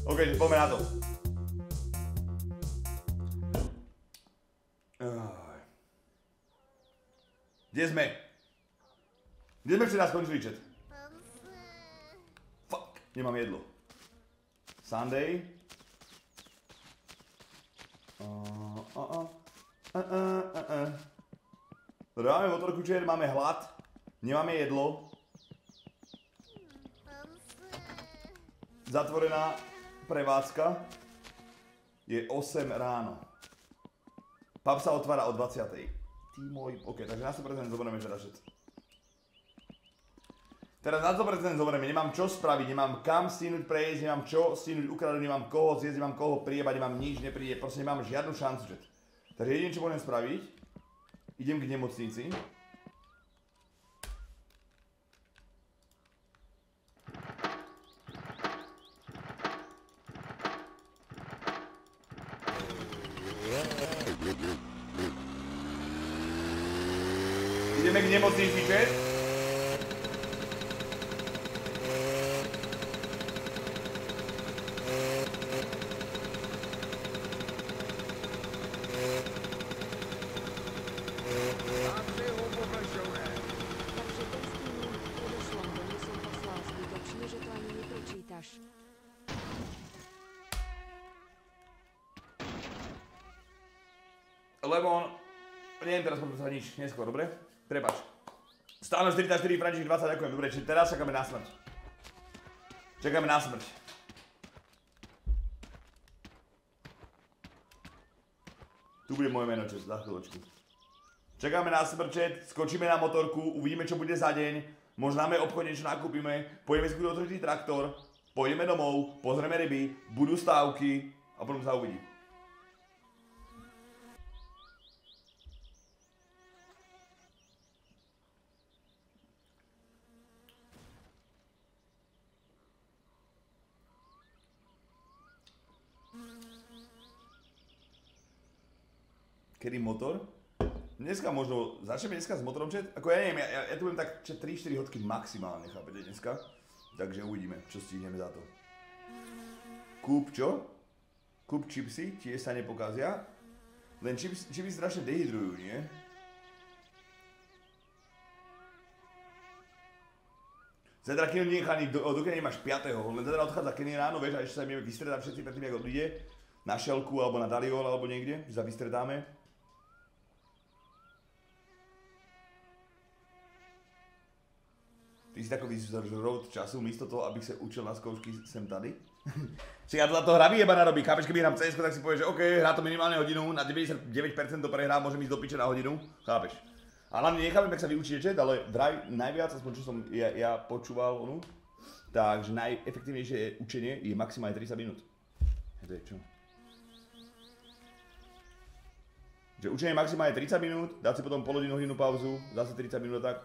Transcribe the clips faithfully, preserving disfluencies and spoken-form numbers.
OK, poďme na to. Kde sme? Kde sme včera skončili, chat? Fuck, nemám jedlo. Sunday. Uh, uh, uh, uh, uh, uh, uh. Máme motorku, chat, máme hlad. Nemáme jedlo. Zatvorená prevádzka. Je osem ráno. Pub sa otvára o dvadsiatej. Ty môj... OK, takže na sto percent zoberieme teda všetci. Teraz na sto percent zoberieme, nemám čo spraviť, nemám kam stínúť prejsť, nemám čo stínúť ukradnúť, nemám koho zjesť, nemám koho priebať, nemám nič, nepríde, proste nemám žiadnu šancu, chat. Takže jedine čo budem spraviť, idem k nemocnici. Ideme k nemocnici, chat. Lebo on... Neviem teraz podpísať nič, neskôr, dobre? Prepač. Stále štyridsaťštyri, František dvadsať, ďakujem, dobre, čiže teraz čakáme na smrť. Čakáme na smrť. Tu bude moje meno, čas, za chvíľočku. Čakáme na smrť, chat, skočíme na motorku, uvidíme, čo bude za deň. Možno dáme obchod, niečo nakúpime, pôjdeme skúť otočiť traktor, pôjdeme domov, pozrieme ryby, budú stávky a potom sa uvidí. Kedy motor? Dneska možno, začneme dneska s motorom, chat? Ako ja neviem, ja, ja tu budem tak tri štyri hodky maximálne, chápete, dneska? Takže uvidíme, čo stihneme za to. Kúp čo? Kúp čipsy, tiež sa nepokazia. Len čips, čipsy strašne dehydrujú, nie? Zajtra kino nechaný, do, dokedy nemáš piateho len zajtra odchádza Kenny ráno, vieš, a ešte sa ideme vystredať všetci predtým, jak odíde. Na šelku, alebo na Daliol, alebo niekde, že sa vystredáme. Ty si takový žrout času, místo toho, abych se učil na zkoušky, jsem tady. Čiže ja to hra vyjebaná robí, chápeš, keby hrám cé esko, tak si povieš, že OK, hrá to minimálne hodinu, na deväťdesiatdeväť percent to prehrá, môžem ísť do piče na hodinu, chápeš. A hlavne nechápem, jak sa vyučíte chat, ale vraj najviac, aspoň čo som ja, ja počúval onu, takže najefektívnejšie učenie je maximálne tridsať minút. To je čo? Že učenie maximálne tridsať minút, dať si potom pol hodinu, hodinu pauzu, zase tridsať minút tak.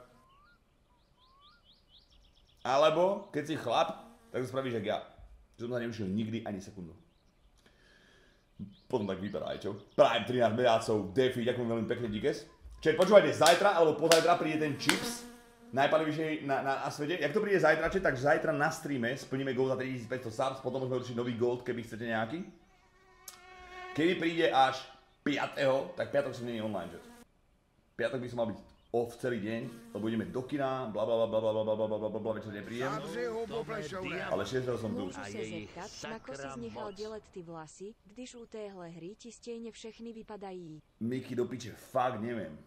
Alebo, keď si chlap, tak to spravíš jak ja. Že som sa neučil nikdy ani sekundu. Potom tak vypadá aj čo. Prime trinásť mesiacov, Defi, ďakujem veľmi pekne, díkes. Čiže počúvajte, zajtra alebo pozajtra príde ten chips, najpalivejšej na, na, na svete. Jak to príde zajtra, čiže, tak zajtra na streame splníme gold za tritisícpäťsto subs, potom môžeme určiť nový gold, keby chcete nejaký. Keby príde až piateho tak piatok som nie je online, že? Piatok by som mal byť off celý deň, lebo ideme do kina, blablabla, blablabla, blablabla, blablabla, večer nepríjem. Ale šiesteho som tu. Můžu se zeptat, na ko si nechal dělat ty vlasy, když u téhle hry ti stejně všechny vypadají? Miky, do piče, fakt neviem.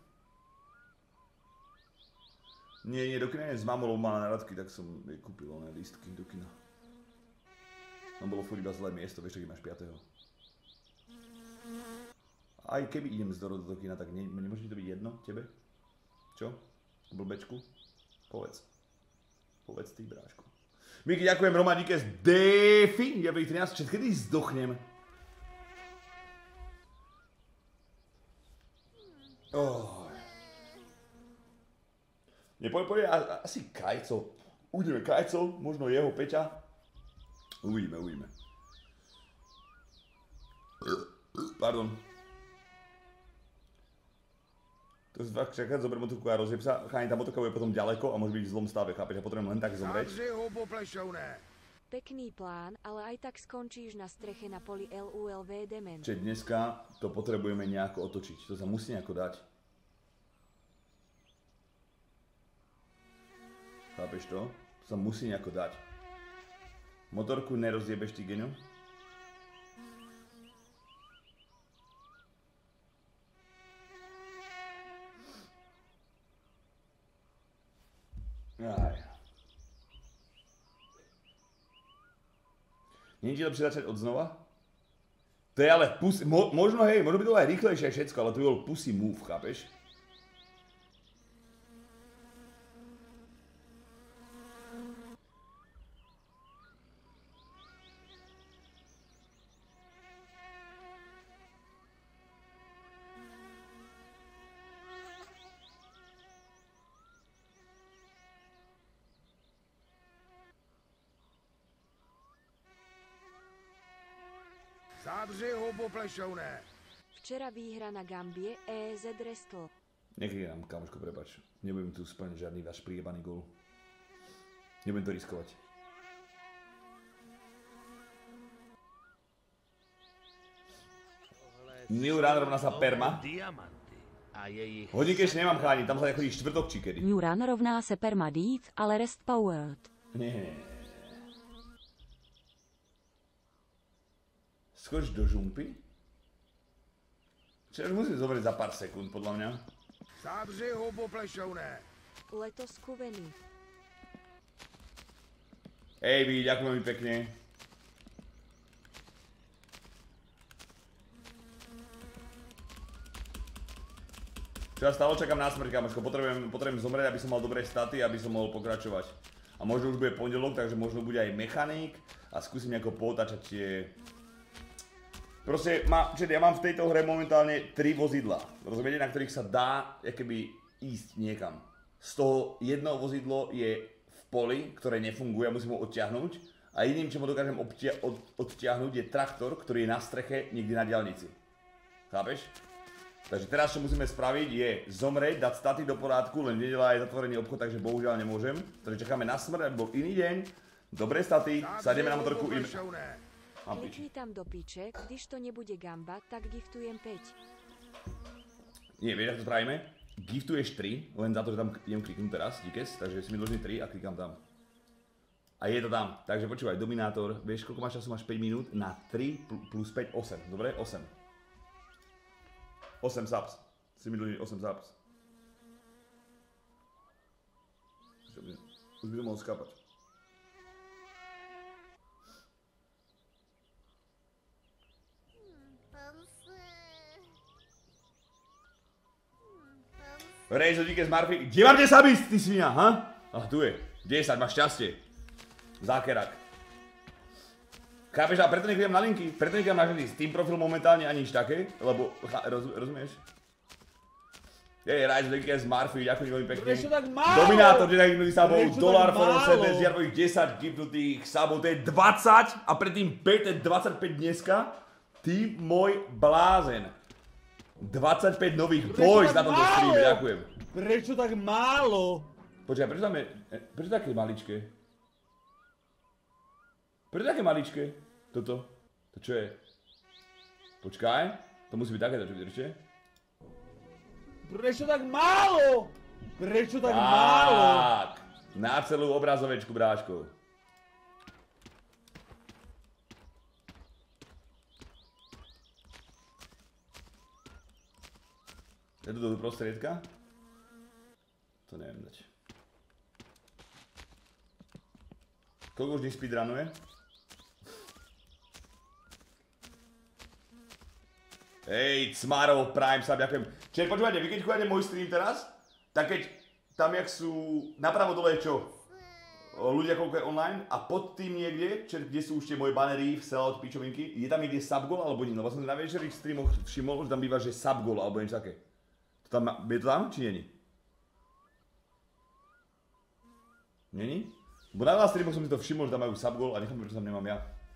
Nie, nie, do kina s mamou mala naradky, tak som jej kúpil oné lístky do kina. Tam bolo furt iba zlé miesto, vieš, keď máš piateho Aj keby idem z Dorodu do kina, tak ne, nemôže to byť jedno tebe? Čo? Blbečku? Povedz. Povedz ty, bráško. Miky, ďakujem, Roman, díky z Defi, ja bych trinásť, kedy zdochnem? Oh. Nepoď, poď, asi Kajco. Uvidíme Kajco, možno jeho Peťa. Uvidíme, uvidíme. Pardon. To je fakt čakať, zober motorku a rozjeb sa. Cháni, tá motorka bude potom ďaleko a môže byť v zlom stave, chápeš? Ja potrebujem len tak zomreť. Pekný plán, ale aj tak skončíš na streche na poli LULV dement. Čiže dneska to potrebujeme nejako otočiť. To sa musí nejako dať. Chápeš to? To sa musí nejako dať. Motorku nerozjebeš, ty geniu? Aj. Nie je ti lepšie začať od znova? To je ale pussy, mo, možno hej, možno by to bolo aj rýchlejšie všetko, ale to by bol pussy move, chápeš? Zádři hubu, plešouné. Včera výhra na Gambie, é zet Restl. Nechýram, kamoško, prepač. Nebudem tu splniť žiadny váš priebaný gól. Nebudem to riskovať. New Run rovná sa perma. Hodinky ešte nemám chrániť, tam sa chodí štvrtok či kedy. New Run rovná se permadív, ale rest powered. Nie. Skoč do žumpy? Čiže musím zobrať za pár sekúnd, podľa mňa. Zádři hubu, plešouné. Letos kuvený. Ej, vy, ďakujem veľmi pekne. Čo ja stále čakám na smrť, kamoško. Potrebujem, potrebujem zomrieť, aby som mal dobré staty, aby som mohol pokračovať. A možno už bude pondelok, takže možno bude aj mechanik. A skúsim nejako potáčať tie... Proste, má, čiže ja mám v tejto hre momentálne tri vozidla. Rozumiete, na ktorých sa dá jakoby ísť niekam. Z toho jedno vozidlo je v poli, ktoré nefunguje, musím ho odtiahnuť. A jediným, čo ho dokážem obtia- od- odtiahnuť, je traktor, ktorý je na streche niekde na diaľnici. Chápeš? Takže teraz, čo musíme spraviť, je zomrieť, dať staty do porádku, len nedeľa je zatvorený obchod, takže bohužiaľ nemôžem. Takže čakáme na smrť, aby bol iný deň. Dobré staty, sadneme na motorku i... Klikni tam do piče, když to nebude gamba, tak giftujem päť. Nie, vieš, ako to spravíme? Giftuješ tri, len za to, že tam idem kliknúť teraz, díkes, takže si mi dlžný tri a klikám tam. A je to tam, takže počúvaj, Dominátor, vieš, koľko máš času, máš päť minút na tri plus päť, osem, dobre? osem. osem subs, si mi dlžný osem subs. Už by to mohol skápať. Rejzo, díky z Marfy. Kde mám desať ísť, ty svinia, ha? Ah, tu je. desať, máš šťastie. Zákerak. Chápeš, a preto neklikám na linky, preto neklikám na ženy. Steam profil momentálne ani nič také, lebo, roz, rozumieš? Jej, Rejzo, díky z Marfy, ďakujem veľmi pekne. Prečo tak málo? Dominátor, že nakliknutý sabov, Prečo tak dolár, forum, málo? sedem, zjarvojich desať gifnutých sabov, to je dvadsať a predtým päť, to je dvadsaťpäť dneska. Ty môj blázen. dvadsaťpäť nových boys na tomto streame, ďakujem. Prečo tak málo? Počkaj, prečo tam je, prečo také maličké? Prečo také maličké? Toto? To čo je? Počkaj, to musí byť takéto, čo vydržte? Prečo tak málo? Prečo tak málo? Tak, na celú obrazovečku, bráško. Je to do prostriedka? To neviem dať. Koľko už nech speedrunuje? Hej, Cmarov, Prime Sub, ďakujem. Čiže počúvajte, vy keď chodíte môj stream teraz, tak keď tam jak sú, napravo dole je čo? O, ľudia koľko je online a pod tým niekde, čiže kde sú už tie moje banery, sellout, pičovinky, je tam niekde subgoal alebo nie? No vlastne na večerých streamoch všimol, že tam býva, že subgoal alebo niečo také. To tam, je to tam, či není? Není? Bo na veľa streamoch som si to všimol, že tam majú subgoal a nechám, prečo tam nemám ja.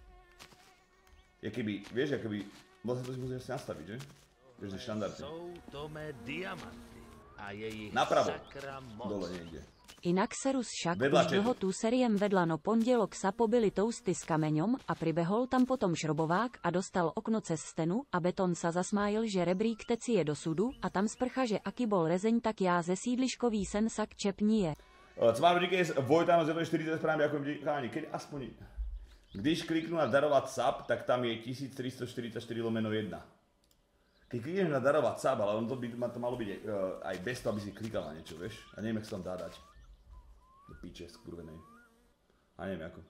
Je keby, vieš, je keby, vlastne to si musíš asi nastaviť, že? Vieš, že štandardne. Napravo, dole niekde. Inak serus však Vedla už dlho tú seriem vedla no pondelok sa pobili tousty s kameňom a pribehol tam potom šrobovák a dostal okno cez stenu a Beton sa zasmájil, že rebrík teci je do sudu a tam sprcha, že aký bol rezeň, tak já ze sídliškový sen sak čep nie. Cmár díky Vojtano z čtyřicet správně, jako cháni, keď aspoň... Když kliknu na darovat sub, tak tam je tisíc tři sto čtyřicet čtyři lomeno jedna. Keď klikneš na darovat sub, ale on to, by, to malo byť uh, aj bez toho, aby si klikal na niečo, vieš? A neviem, jak sa tam dá dať. Do píče, skurvenej. A neviem, ako.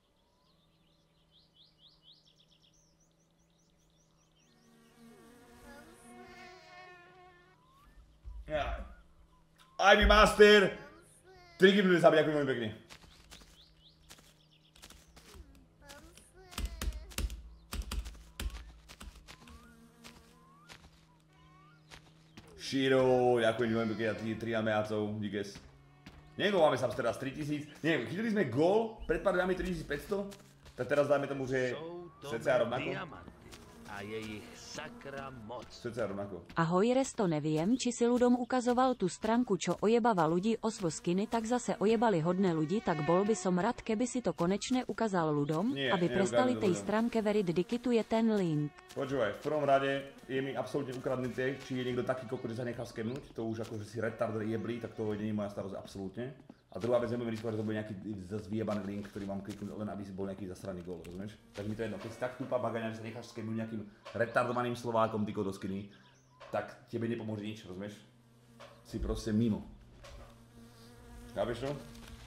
Ja. Ivy Master! Triky budú zabiť, ako veľmi pekne. Shiro, ďakujem veľmi pekne za tých tri mesiacov, díkes. Neviem, máme sa teraz tritisíc, neviem, chytili sme gól pred pár dňami tritisícpäťsto, tak teraz dáme tomu, že cca rovnako. A je ich sakra moc. Cca rovnako. Ahoj Resto, neviem, či si ľudom ukazoval tú stránku, čo ojebava ľudí o svo skiny, tak zase ojebali hodné ľudí, tak bol by som rád, keby si to konečne ukázal ľudom, nie, aby prestali tej stránke veriť, diky tu je ten link. Počúvaj, v prvom rade je mi absolútne ukradnuté, či je niekto taký kokot, že sa nechá skemnúť, to už ako, že si retard jeblí, tak to nie je moja starosť absolútne. A druhá vec, nebudem riskovať, že to bude nejaký zase vyjebaný link, ktorý mám kliknúť len aby si bol nejaký zasraný gól, rozumieš? Takže mi to jedno, keď si tak tupá bagaňa, že sa necháš skemnúť nejakým retardovaným Slovákom, ty kodoskiny, tak tebe nepomôže nič, rozumieš? Si proste mimo. Chápeš to?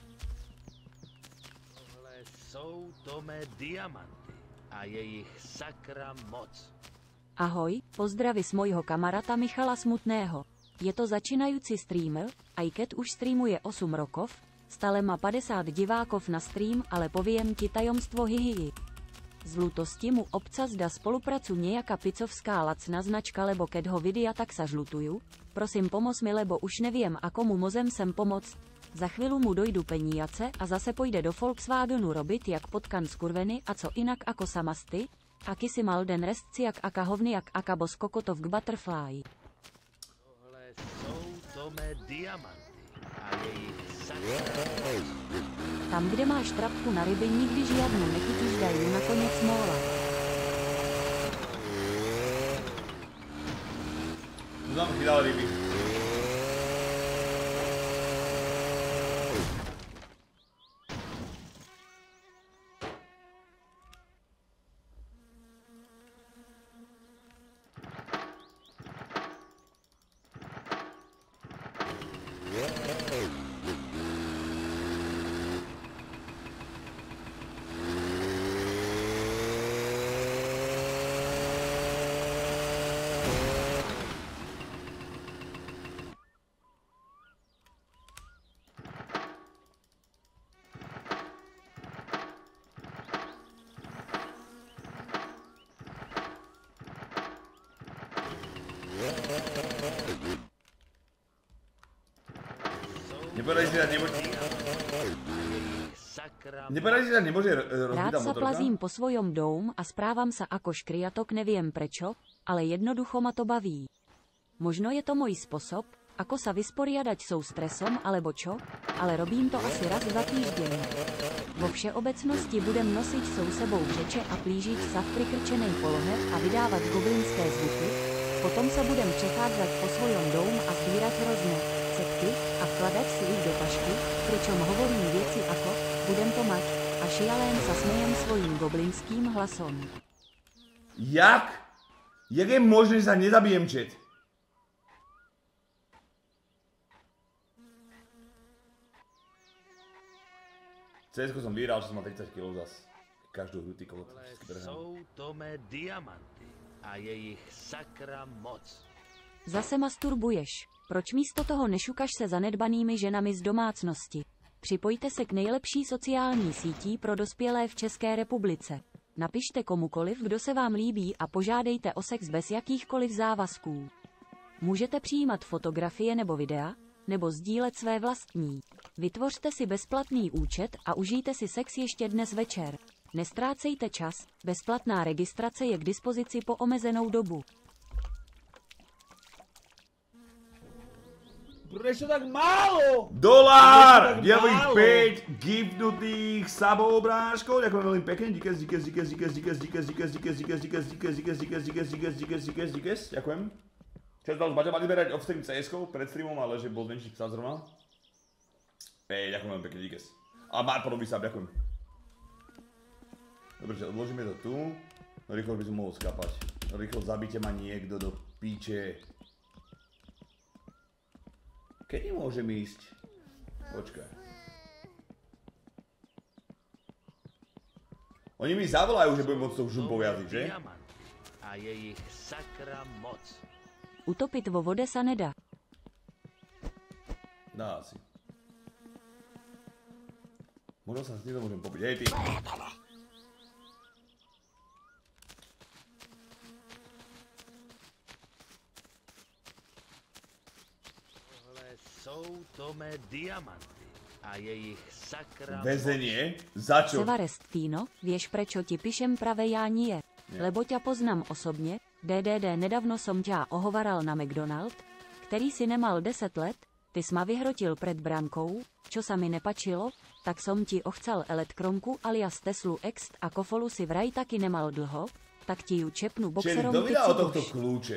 Tohle jsou to mé diamanty a je ich sakra moc. Ahoj, pozdravy z mojho kamaráta Michala Smutného. Je to začínajúci streamer, aj keď už streamuje osm rokov, stále má padesát divákov na stream, ale poviem ti tajomstvo hihihi. Z ľutosti mu občas dá spolupracu nejaká picovská lacná značka, lebo keď ho vidia, tak sa žlutujú. Prosím, pomoz mi, lebo už neviem, ako mu mozem sem pomôcť. Za chvíľu mu dojdu peníze a zase pôjde do Volkswagenu robiť jak potkan skurveny a co inak ako samasty. Aký si mal den restci jak aka hovny jak aka bos kokotov k butterfly. Mé diamanty a je ich sakra. Tam, kde máš trapku na ryby, nikdy žiadnu nechytíš, daj ju nakoniec móla. Tam chytal ryby. Nepovedali si, že nemôže... Nepovedali si, že nemôže rozbitá motorka? Rád sa plazím po svojom dom a správam sa ako škriatok, neviem prečo, ale jednoducho ma to baví. Možno je to môj spôsob, ako sa vysporiadať so stresom alebo čo, ale robím to asi raz za týždeň. Vo všeobecnosti budem nosiť sou sebou řeče a plížiť sa v prikrčenej polohe a vydávať goblinské zvuky, potom sa budem přechádzať po svojom dom a zbírať hrozné cekty a vkladať si ich do tašky, pričom hovorím věci ako, budem to mať, a šialén sa smejem svojím goblinským hlasom. Jak? Jak je možné, že sa nezabijem, chat? Césko som vyhral, že som mal tridsať kilogramov zas. Každú hru, ty kolot. Jsou to mé diamanty a je ich sakra moc. Zase masturbuješ. Proč místo toho nešukaš se zanedbanými ženami z domácnosti? Připojte se k nejlepší sociální sítí pro dospělé v České republice. Napište komukoliv, kdo se vám líbí a požádejte o sex bez jakýchkoliv závazků. Můžete přijímat fotografie nebo videa, nebo sdílet své vlastní. Vytvořte si bezplatný účet a užijte si sex ještě dnes večer. Nestrácejte čas, bezplatná registrace je k dispozici po omezenou dobu. Prečo tak málo? Dolár! Ďalých päť giftnutých sabobráškov. Ďakujem veľmi pekne. Díkes, díkes, díkes, díkes, díkes, díkes, díkes, díkes, díkes, díkes, díkes, díkes, díkes, díkes, díkes, díkes, díkes, díkes. Ďakujem. Čo dal Baťa mali berať off-stream cé eskou pred streamom, ale že bol zmenšiť psa zrovna. Ej, ďakujem veľmi pekne, díkes. A má podobný sab, ďakujem. Dobre, že odložíme to tu. No rýchlo by som mohol skapať. Rýchlo zabite ma niekto do píče. Kedy môžem ísť? Počkaj. Oni mi zavolajú, že budem môcť tou žumpou jazdiť, že? A je ich sakra moc. Utopit vo vode sa nedá. Dá asi. Možno sa s týmto môžem popiť. Hej ty! Jsou to mé diamanty a je ich sakra Väzenie? Za čo? Sevarestino, vieš prečo ti píšem práve ja nie? Lebo ťa poznám osobně, D D D nedávno som ťa ohovaral na McDonald, který si nemal deset let, ty sma vyhrotil pred brankou, čo sa mi nepačilo, tak som ti ochcal elektronku alias Teslu X a kofolu si vraj taky nemal dlho, tak ti ju čepnu boxerom Čiže kto vydal ty tohto kľúče?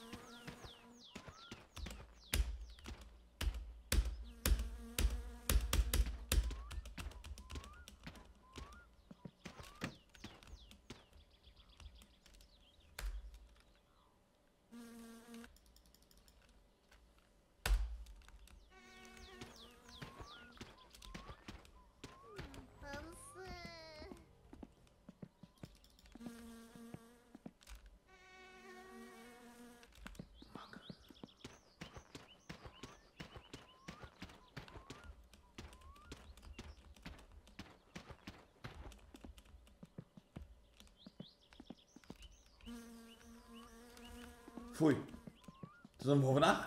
Fuj. To som v hovnách?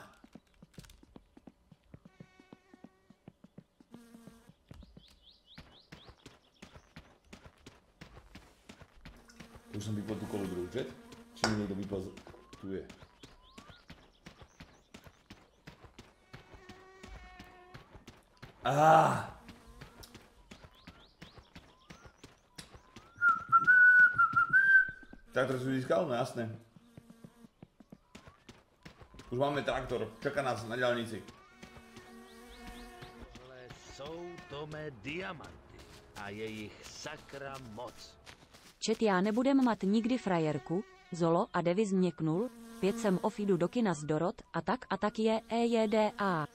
Už som vypol tú kolu druhú, čet? Či mi niekto vypol z... Tu je. Á. Traktor si získal? No jasné. Už máme traktor, čaká nás na diaľnici. Tohle jsou to mé diamanty a je ich sakra moc. Čet já nebudem mat nikdy frajerku, Zolo a Devis měknul, pět jsem off jdu do kina z Dorot a tak a tak je E J D A.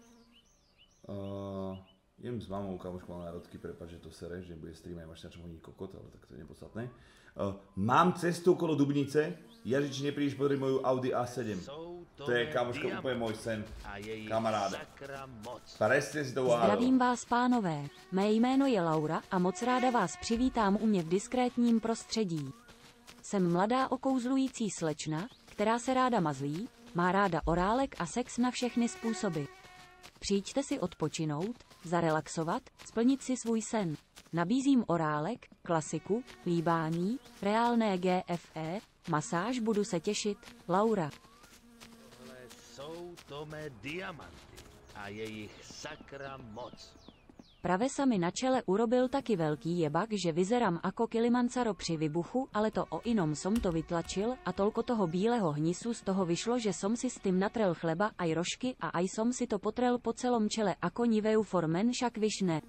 Uh, idem s mamou, kamoško mám národky, prepáč, že to sere, že bude stream aj máš na čom hodí kokot, ale tak to je nepodstatné. Uh, mám cestu okolo Dubnice, Jaži, či neprídeš podriť moju Audi A sedem. To je, kamoško, úplne môj sen, kamaráde. Presne si to uhádol. Zdravím vás, pánové. Mé jméno je Laura a moc ráda vás přivítám u mě v diskrétním prostředí. Jsem mladá okouzlující slečna, která se ráda mazlí, má ráda orálek a sex na všechny způsoby. Přijďte si odpočinout, zarelaxovat, splnit si svůj sen. Nabízím orálek, klasiku, líbání, reálné G F E, masáž, budu se těšit, Laura. Tohle jsou to mé diamanty a je ich sakra moc. Pravesa mi na čele urobil taky velký jebak, že vyzerám ako Kilimanjaro při vybuchu, ale to o inom som to vytlačil a tolko toho bíleho hnisu z toho vyšlo, že som si s tým natrel chleba aj rožky a aj som si to potrel po celom čele ako Niveu for Men však vyšne.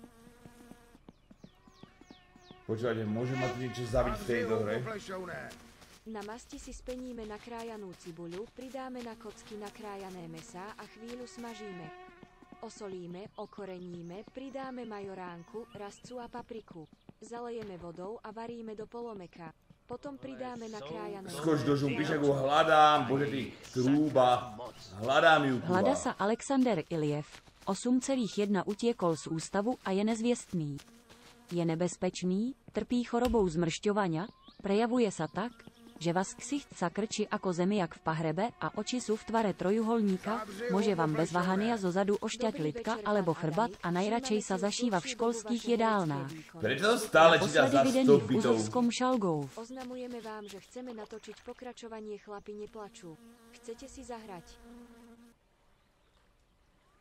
Počúvajte, môžem ma tu niečo zabiť v tejto hre? Na masti si speníme nakrájanú cibuľu, pridáme na kocky nakrájané mäsá a chvíľu smažíme. Osolíme, okoreníme, pridáme majoránku, rastcu a papriku. Zalejeme vodou a varíme do polomeka. Potom pridáme nakrájané... Skoč do žumpy, však ho hľadám, bože ty trúba. Hľadám ju, trúba. Hľada sa Alexander Iliev. osm celá jedna utiekol z ústavu a je nezvěstný. Je nebezpečný, trpí chorobou zmršťovania, prejavuje sa tak, že vás ksicht sa krčí ako zemiak v pahrebe a oči sú v tvare trojuholníka, môže vám bez váhania zo zadu ošťať lidka alebo chrbát a najradšej sa zašíva v školských jedálnách. Prečo to stále číta za sto v bytov? Uzovskom Šalgov. Oznamujeme vám, že chceme natočiť pokračovanie Chlapi neplačú. Chcete si zahrať?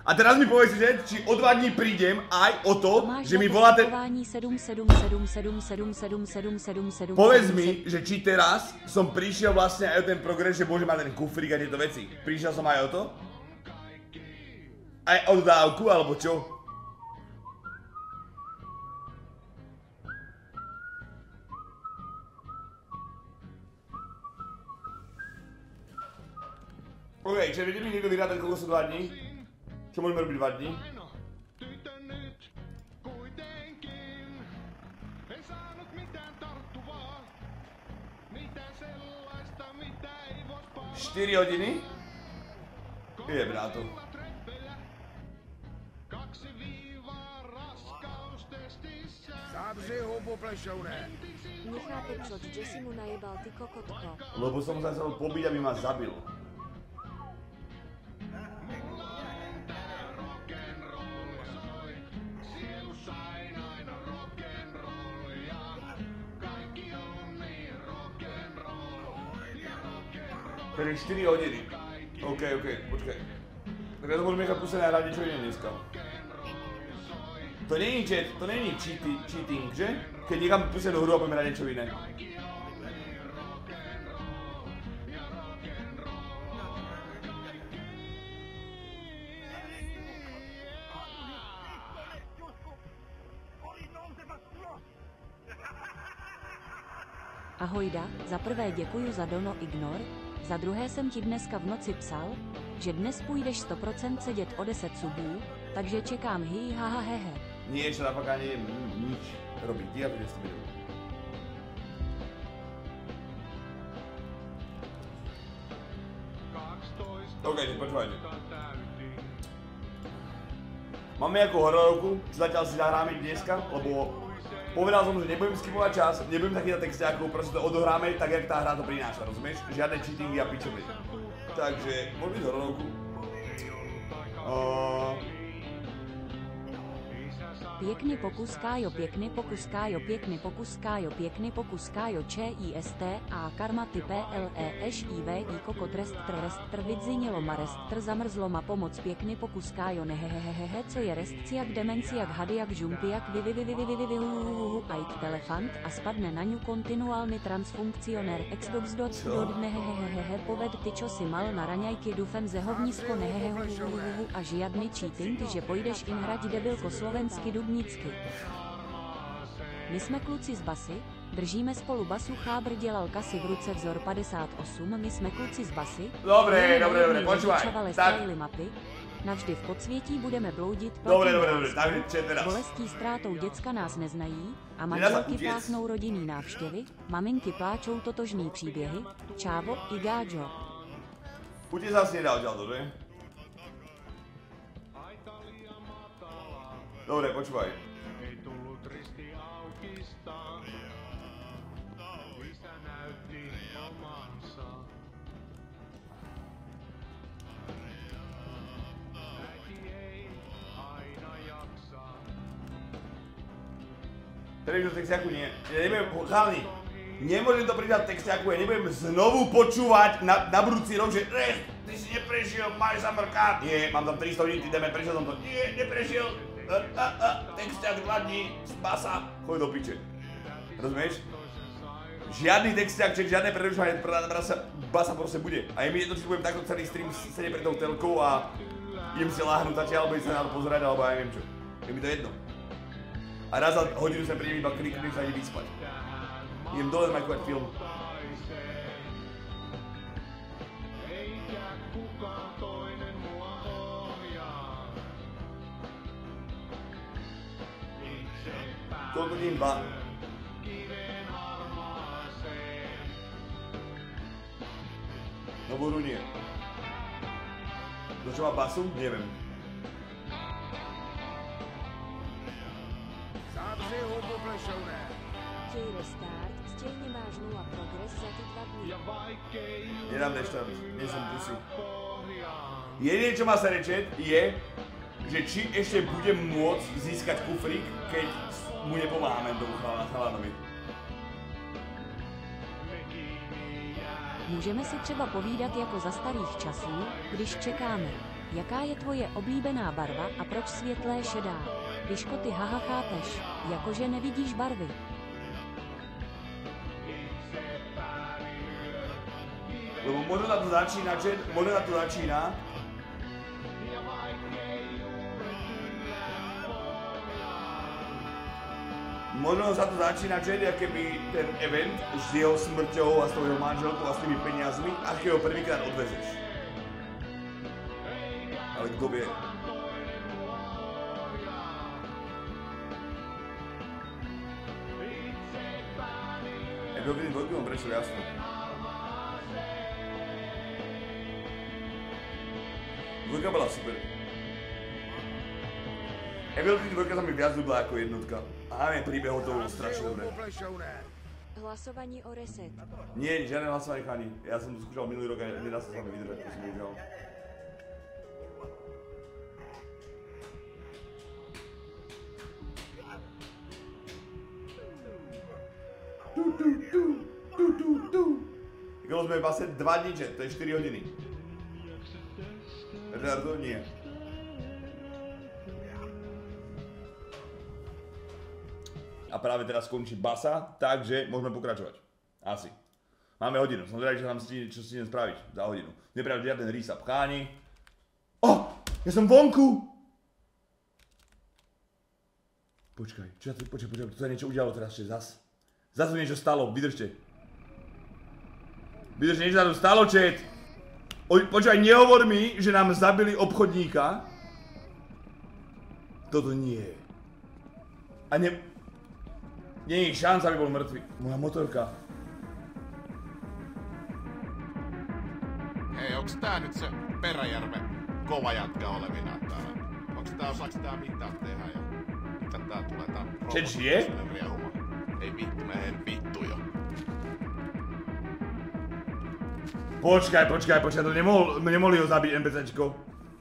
A teraz mi povedz, že či o dva dní prídem aj o to, že mi volá ten... Povedz mi, že či teraz som prišiel vlastne aj o ten progres, že môžem mať ten kufrík a tieto veci. Prišiel som aj o to? Aj o dávku, alebo čo? OK, čiže vidí mi niekto vyrátať, koľko sú dva dní? Čo môžeme robiť dva dní? štyri hodiny? Idem na to. Zavři hubu, plešouné. Nechápem, proč Jesse mu najebal, ty kokotko. Lebo som sa chcel pobiť, aby ma zabil. Tedy štyri hodiny. OK, OK, počkaj. Tak ja to môžem nechať pustené a hrať niečo iné dneska. To není chat, to není cheating, že? Keď nechám pustenú hru a budeme hrať niečo iné. Ahojda, za prvé děkuju za dono ignor, za druhé jsem ti dneska v noci psal, že dnes půjdeš sto procent sedět o deset subů, takže čekám hi haha hehe. Nie, ešte napríklad neviem nič robiť, ja budem s tým videu. OK, počúvajte. Máme nejakú hororovku, čo zatiaľ si zahráme dneska, lebo povedal som, že nebudem skipovať čas, nebudem takýto textiákov, proste to odohráme tak, jak tá hra to prináša, rozumieš? Žiadne cheatingy a pičoviny. Takže, môžeme ísť hororovku. Uh... Pěkný pokus Kájo, pěkný pokus Kájo, pěkný pokus Kájo, pěkný pokus Kájo, Č I S T A karma ty P L E Š I V I koko trest trest trvidzinilo ma rest tr zamrzlo ma pomoc pěkný pokus Kájo nehehehehe co je rest jak demenci jak hady jak žumpy jak vy vy vy vy vy vy vy vy ajk telefant a spadne na ňu kontinuálny transfunkcionér Xbox dot dot nehehehehe poved ty čo si mal na raňajky dufem ze hovnisko nehehehehu a žiadny cheating že pojdeš in hrať debilko slovensky dub Nicky. My jsme kluci z basy, držíme spolu basu, Chábr dělal kasy v ruce vzor padesát osm, my jsme kluci z basy. Dobre, dobre, dobre, počúvaj. Tak. Mapy. Navždy v podsvětí budeme bloudit. Dobre, dobre, dobre, takže čo je teraz? Bolestí ztrátou děcka nás neznají a manželky pláchnou rodinný návštěvy, maminky pláčou totožný příběhy, čávo i gáďo. Utiec zase nedá odtiaľto, že? Dobre, počúvaj. Prejdeš do textiaku? Nie. Ja nebudem, chalani, nemôžem to pridať textiaku, ja nebudem znovu počúvať na, na budúci rok, že eh, ty si neprešiel, máš zamrkát. Nie, mám tam tristo hodín, ty ideme, prešiel som to. Nie, neprešiel. Uh, uh, uh, textiak dva dní, z basa, choď do piče. Rozumieš? Žiadny textiak, čiže žiadne prerušovanie, basa, basa proste bude. A je mi jedno, či budem takto celý stream sedieť pred tou telkou a idem si láhnuť zatiaľ, alebo idem sa na to pozerať, alebo ja neviem čo. Je mi to jedno. A raz za hodinu sa prídem iba kliknúť a idem vyspať. Idem dole majkovať film. Koľko dní? Dva. No budú nie. To čo má basu? Neviem. Zavři hubu, plešouné. Chtěj restart, stejně máš nula progres za ty dva dny. Nedám restart, nie som pusy. Jedine čo má sa rečet je, že či ešte budem môcť získať kufrík, keď mu nepomáhame tomu chalanovi. Můžeme si třeba povídat jako za starých časů, když čekáme. Jaká je tvoje oblíbená barva a proč světlé šedá? Vyško, ty haha, chápeš, jakože nevidíš barvy. Lebo možno sa to začína, chat, možno sa to začína. Možno sa to začína, chat, jak keby ten event s jeho smrťou a s tou jeho manželkou a s tými peniazmi, až keď ho prvýkrát odvezeš. Ale kto vie? Jak ho vidím dvojku, on prešiel jasno. Dvojka bola super. Evil Dead dvojka sa mi viac ľúbila ako jednotka. A neviem, príbehov to bolo strašne dobré. Hlasovanie o reset. Nie, žiadne hlasovanie chani. Ja som to skúšal minulý rok a nedá sa s vami vydržať, to som bohužiaľ. Tu, tu, tu, tu, tu, tu. Když sme vlastne dva dní, to je štyri hodiny. Retardo nie. A práve teraz skončí basa, takže môžeme pokračovať. Asi. Máme hodinu, som zvedavý, čo nám stihne, čo stihnem spraviť za hodinu. Nepravde žiaden rýsa pcháni. Oh, ja som vonku! Počkaj, čo ja tu, počkaj, počkaj, tu sa niečo udialo teraz ešte zas. Zas tu niečo stalo, vydržte. Vydržte, niečo sa tu stalo, chat. Počkaj, nehovor mi, že nám zabili obchodníka. Toto nie je. A ne... Nie je šanca, aby bol mŕtvy. Moja motorka. Hei, onks tää nyt se Peräjärven kova jatka olevina täällä? Onks tää, osaaks tää mitään tehdä ja... Mitä tää tulee tää... Sen sie? Riehuma. Ei vittu, menen vittu jo. Počkaj, počkaj, počkaj, to nemohol, nemohli ho zabiť NPCčko.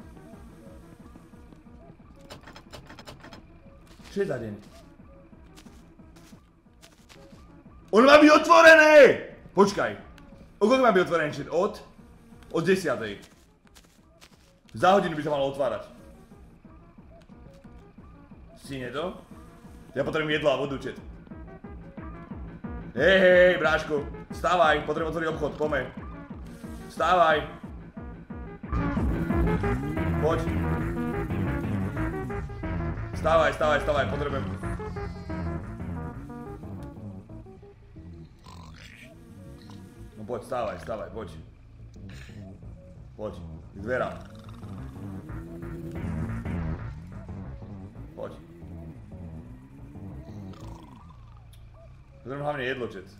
Čo je za deň? On má byť otvorené! Počkaj. O koľko má byť otvorený chat? Od? Od desiatej. Za hodinu by sa malo otvárať. Stihne to? Ja potrebujem jedlo a vodu, chat. Hej, hej, hej, bráško. Vstávaj, potrebujem otvoriť obchod, poďme. Vstávaj. Poď. Vstávaj, vstávaj, vstávaj, potrebujem. No poď, vstávaj, vstávaj, poď. Poď, k dverám. Poď. Potrebujem hlavne jedlo, chat.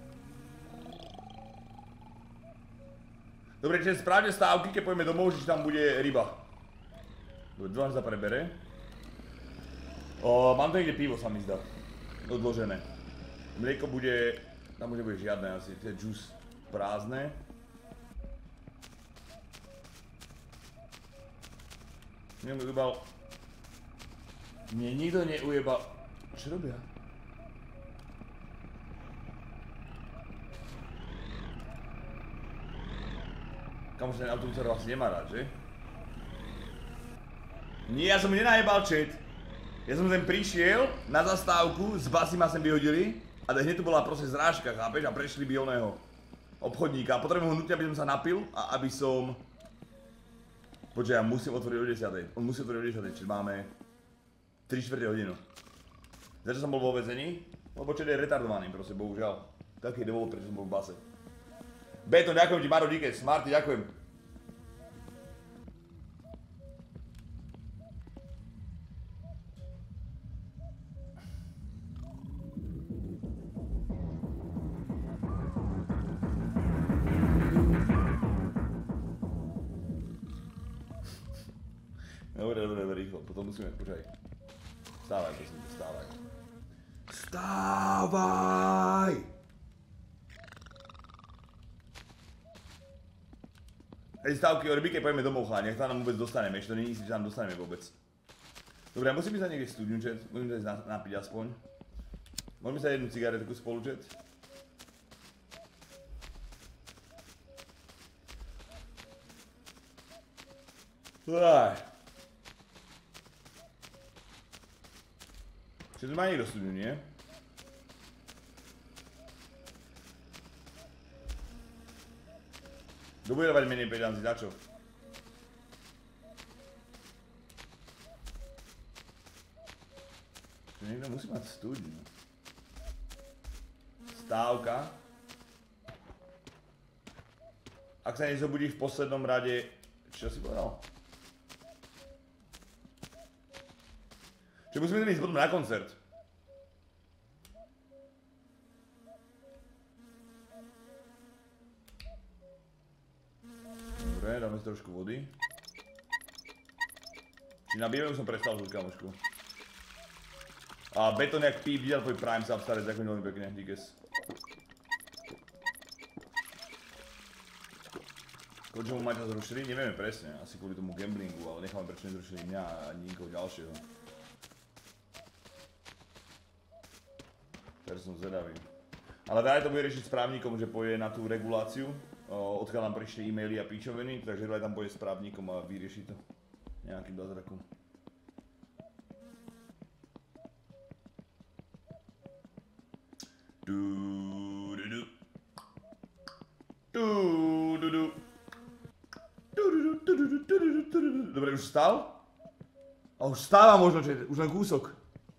Dobre, čiže správne stávky, keď pôjdeme domov, že tam bude ryba. Dobre, dúfam, že sa prebere. O, mám to niekde pivo, sa mi zdá. Odložené. Mlieko bude... Tam už nebude žiadne asi, to je džus prázdne. Niekto ujebal... Nie, nikto neujebal... Čo robia? Kamož ten autobus sa vlastne nemá rád, že? Nie, ja som nenajebal chat. Ja som sem prišiel na zastávku, z basy ma sem vyhodili a hneď tu bola proste zrážka, chápeš? A prešli by oného obchodníka. Potrebujem ho nutne, aby som sa napil a aby som... Počkaj, ja musím otvoriť o desiatej. On musí otvoriť o desiatej, čiže máme tri štvrte hodinu. Začo som bol vo väzení? Lebo chat je retardovaný, proste, bohužiaľ. Taký je dôvod, prečo som bol v base. Beton, ďakujem ti, Maro Díkez, Smarty, ďakujem. Dobre, dobre, dobre, rýchlo, potom musíme, počkaj. Vstávaj, prosím, vstávaj. Vstávaj! Hej, stávky o rybíke, poďme domov, chlá, nech sa nám vôbec dostaneme, ešte to nie je istý, že nám dostaneme vôbec. Dobre, ja musím ísť na niekde studňu, chat, musím sa ísť napiť aspoň. Môžeme sa jednu cigaretku spolu, chat. Aj. Čiže to má niekto studiu, nie? Kto bude dávať menej peňazí, za čo? Čiže niekto musí mať studiu. Stávka. Ak sa nezobudí v poslednom rade... Čo si povedal? Čiže musíme ísť potom na koncert. Dobre, dáme si trošku vody. Či nabijeme, už som prestal žuť, kamošku. A Beton jak pí, videl tvoj Prime Sub, starec, ďakujem veľmi pekne, díkes. Koľko mu Maťa zrušili? Nevieme presne, asi kvôli tomu gamblingu, ale necháme prečo nezrušili mňa a nikoho ďalšieho. Teraz som zvedavý. Ale daj to bude riešiť s právnikom, že pôjde na tú reguláciu. Odkiaľ nám prišli e-maily a píčoviny, takže daj tam pôjde s právnikom a vyrieši to. Nejakým zázrakom. Dobre, už vstal? A už vstáva možno, že už len kúsok.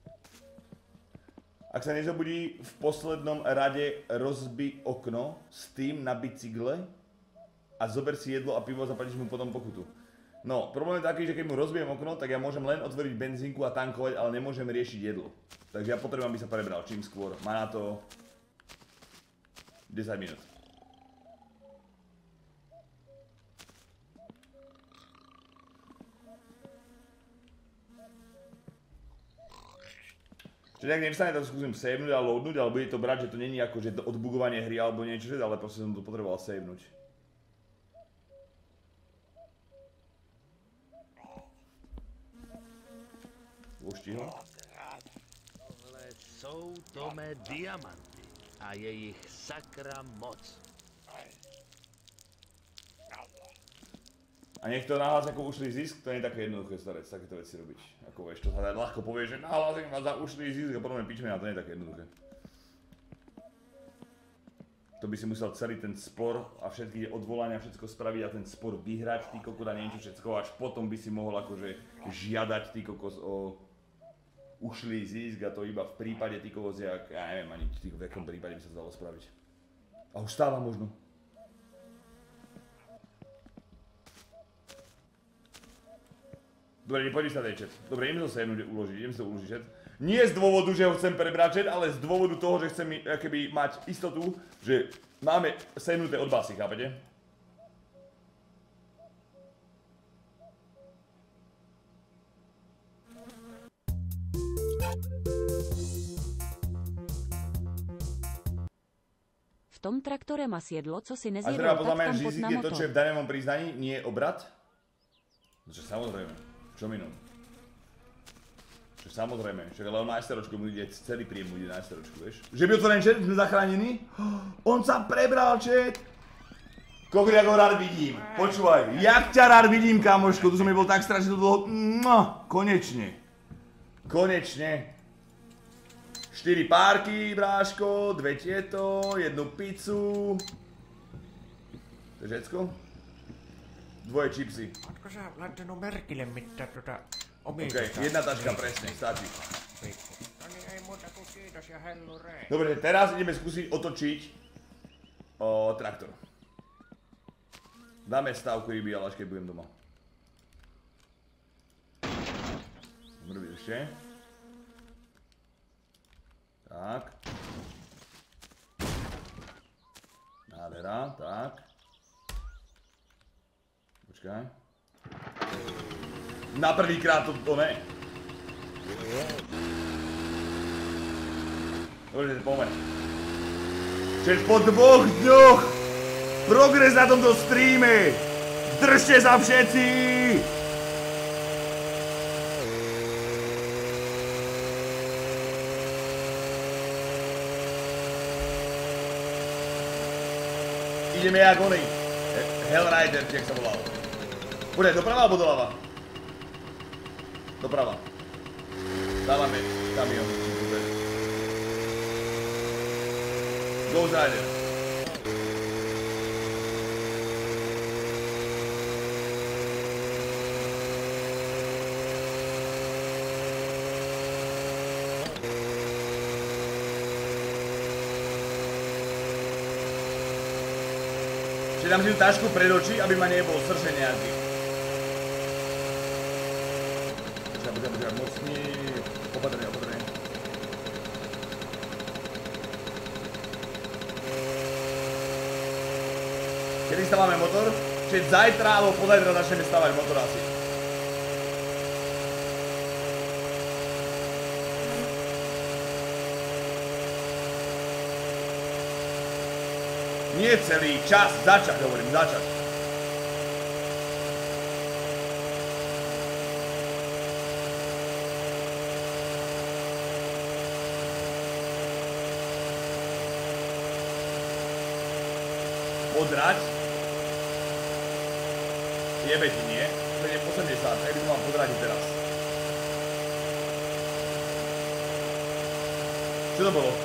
Ak sa nezobudí v poslednom rade, rozbi okno s tým na bicykle a zober si jedlo a pivo a zaplatíš mu potom pokutu. No, problém je taký, že keď mu rozbijem okno, tak ja môžem len otvoriť benzínku a tankovať, ale nemôžem riešiť jedlo. Takže ja potrebujem, aby sa prebral čím skôr. Má na to desať minút. Čiže ak nevstane, tak skúsim savenúť a loadnúť, ale bude to brať, že to není ako že odbugovanie hry alebo niečo, ale proste som to potreboval savenúť. Už ho? Tohle jsou to mé diamanty a jejich sakra moc. A nech to nahlas ako ušlý zisk, to nie je také jednoduché, starec, takéto veci robiť. Ako vieš, to sa ľahko povie, že nahlasím ma za ušlý zisk a potom je pičmena, to nie je také jednoduché. To by si musel celý ten spor a všetky odvolania, všetko spraviť a ten spor vyhrať, ty kokos a niečo všetko, až potom by si mohol akože žiadať ty kokos o ušlý zisk a to iba v prípade ty kokos, jak, ja neviem ani v akom prípade by sa to dalo spraviť. A už stáva možno. Dobre, nepoďme sa daj chat. Dobre, idem to sa jednu uložiť, idem si to uložiť chat. Nie z dôvodu, že ho chcem prebrať chat, ale z dôvodu toho, že chcem keby mať istotu, že máme sednuté od basy, chápete? V tom traktore má siedlo, co si A nezjedol, treba tak podľa mňa, tam že pod zisk na je to, motor. čo je v daňovom priznaní, nie je obrat? No čo samozrejme, čo minul? Čo samozrejme, však ale on má SROčko, mu ide celý príjem, mu ide na SROčku, vieš? Že by otvorený chat, sme zachránení? On sa prebral chat! Kokri, ako rád vidím, počúvaj, jak ťa rád vidím, kamoško, tu som mi bol tak strašne dlho, no, konečne. Konečne. štyri párky, bráško, dve tieto, jednu pizzu. To je všetko? Dvoje čipsy. Ootko sä laittanut merkille mitään tuota Okei, omitusta? jedna taška, presne, stačí. No niin, ei muuta kuin kiitos ja hellurei. Dobre, teraz ideme skúsiť otočiť o, traktor. Dáme stávku ryby, ale až keď budem doma. Dobre, ešte. Tak. Nádhera, tak. Počkaj. Na prvýkrát to, to ne. Dobre, poďme. Čiže po dvoch dňoch progres na tomto streame. Držte sa všetci! Ideme jak oný. Hellrider, jak sa volal. Bude doprava alebo doľava? Doprava. Dávame kamión. Ghost Rider. Čiže dám si tú tašku pred oči, aby ma nebol sršen nejaký. Počkaj, počkaj, počkaj, mocný. Opatrne, opatrne. Kedy stávame motor? Čiže zajtra alebo pozajtra začneme stávať motor asi. Nie celý čas, začať, hovorím, začať. Podrať. Jebe ti, nie? To je osemdesiat, tak by to mal podrať teraz. Čo to bolo?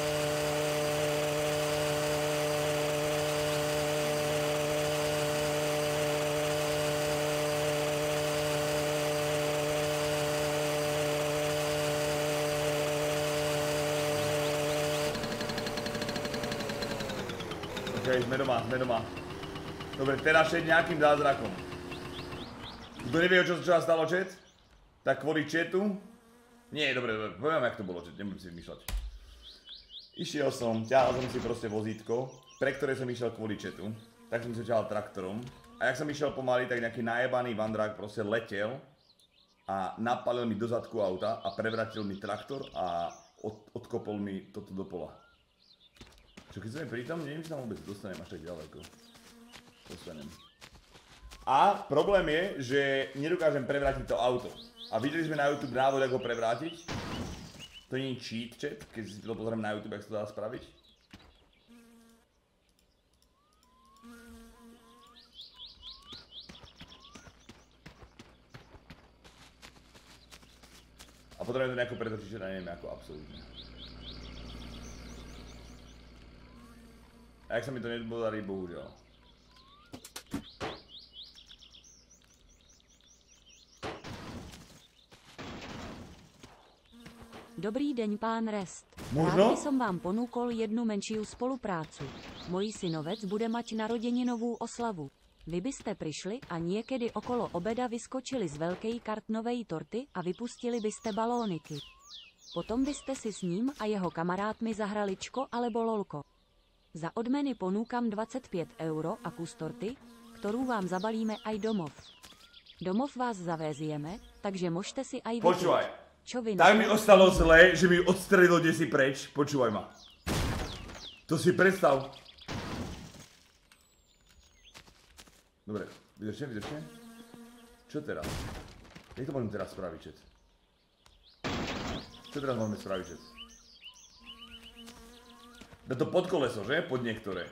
OK, sme doma, sme doma. Dobre, teraz šeť nejakým zázrakom. Kto nevie, čo sa stalo, chat? Tak kvôli chatu? Nie, dobre, dobre, poviem, jak to bolo, chat, nebudem si vymýšľať. Išiel som, ťahal som si proste vozítko, pre ktoré som išiel kvôli chatu. Tak som si ťahal traktorom. A jak som išiel pomaly, tak nejaký najebaný vandrák proste letel a napalil mi do zadku auta a prevratil mi traktor a od, odkopol mi toto do pola. Čo keď sme pri tom, neviem, či tam vôbec dostanem až tak ďaleko. Dostanem. A problém je, že nedokážem prevrátiť to auto. A videli sme na YouTube návod, ako ho prevrátiť. To nie je cheat chat, keď si to pozriem na YouTube, jak sa to dá spraviť. A potrebujem to nejako pretočiť, že neviem ako absolútne. A jak sa mi to nepodarí, bohužiaľ. Dobrý deň, pán Rest. Možno? Rád by som vám ponúkol jednu menšiu spoluprácu. Môj synovec bude mať narodieninovú oslavu. Vy byste prišli a niekedy okolo obeda vyskočili z veľkej kartnovej torty a vypustili byste balóniky. Potom byste si s ním a jeho kamarátmi zahrali čko alebo lolko. Za odmeny ponúkam dvadsaťpäť eur a kus torty, ktorú vám zabalíme aj domov. Domov vás zavézieme, takže môžete si aj vypiť. Počúvaj. Čo vy Tak mi ostalo zle, že mi odstrelilo desi preč. Počúvaj ma. To si predstav. Dobre, vydržte, vydržte. Čo teraz? Jak to môžem teraz spraviť, chat? Čo teraz môžeme spraviť, chat? Dá to pod koleso, že? Pod niektoré.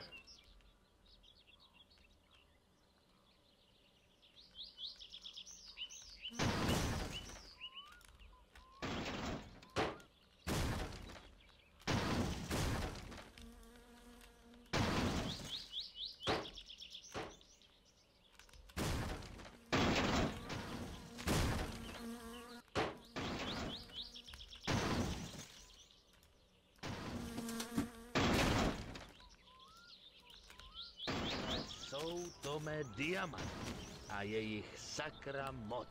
To mé diamanty a je ich sakra moc.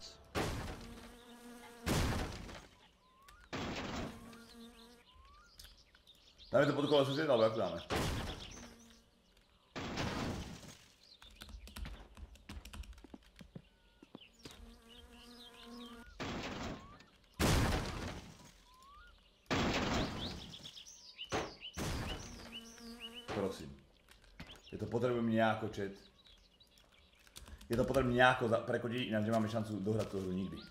Dáme to pod koleso sieť, alebo jak to dáme? Prosím. Je to potrebujem nejako, chat. Je to potrebujem nejako prekodiť, ináč nemáme šancu dohrať tú hru nikdy.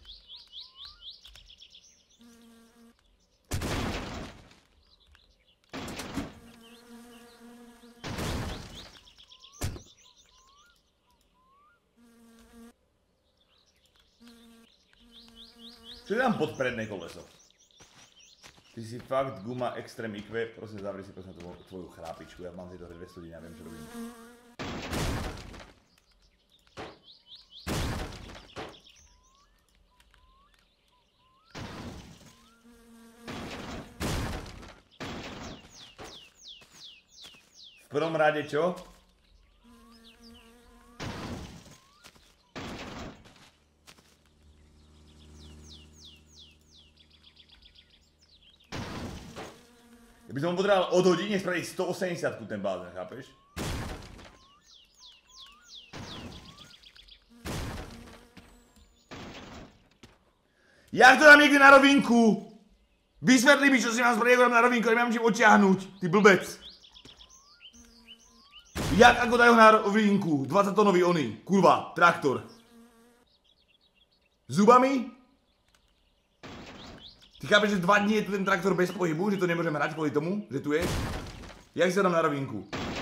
Čo je tam pod predné koleso? Ty si fakt guma Extreme í kvé, prosím zavri si prosím tvoju, tvoju chrápičku, ja mám si to hry dvesto hodín, ja viem čo robím. V prvom rade čo? Ja by som mu potreboval od hodiny spraviť stoosemdesiat ten bázen, chápeš? Jak to dám niekde na rovinku? Vysvetli mi, čo si mám spraviť, ako dám na rovinku, nemám čím odtiahnuť, ty blbec. Jak ako dajú na rovinku? dvadsať tónový oný, kurva, traktor. Zubami? Ty chápeš, že dva dní je tu ten traktor bez pohybu, že to nemôžem hrať kvôli tomu, že tu je? Jak sa dám na rovinku?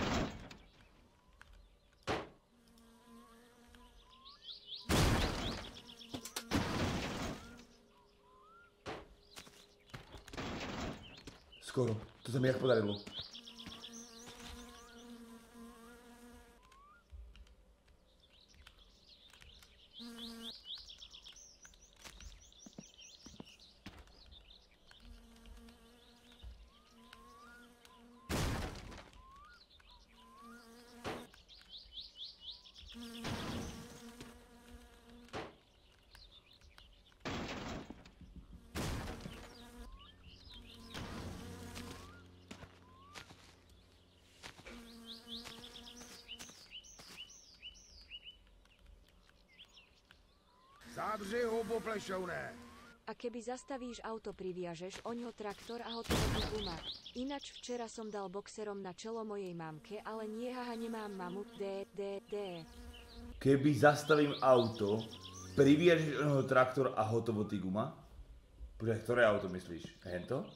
Skoro, to sa mi jak podarilo. Zavři hubu, plešouné. A keby zastavíš auto, priviažeš oňho traktor a hotovo guma. Inač včera som dal boxerom na čelo mojej mamke, ale nie, haha, nemám mamu, d, d, d. Keby zastavím auto, priviažeš oňho traktor a hotovo ty guma? Počkaj, ktoré auto myslíš? Hento?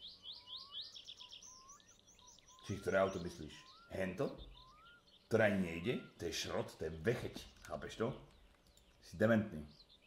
Či ktoré auto myslíš? Hento? Ktoré ani nejde? To je šrot, to je vecheť. Chápeš to? Si dementný.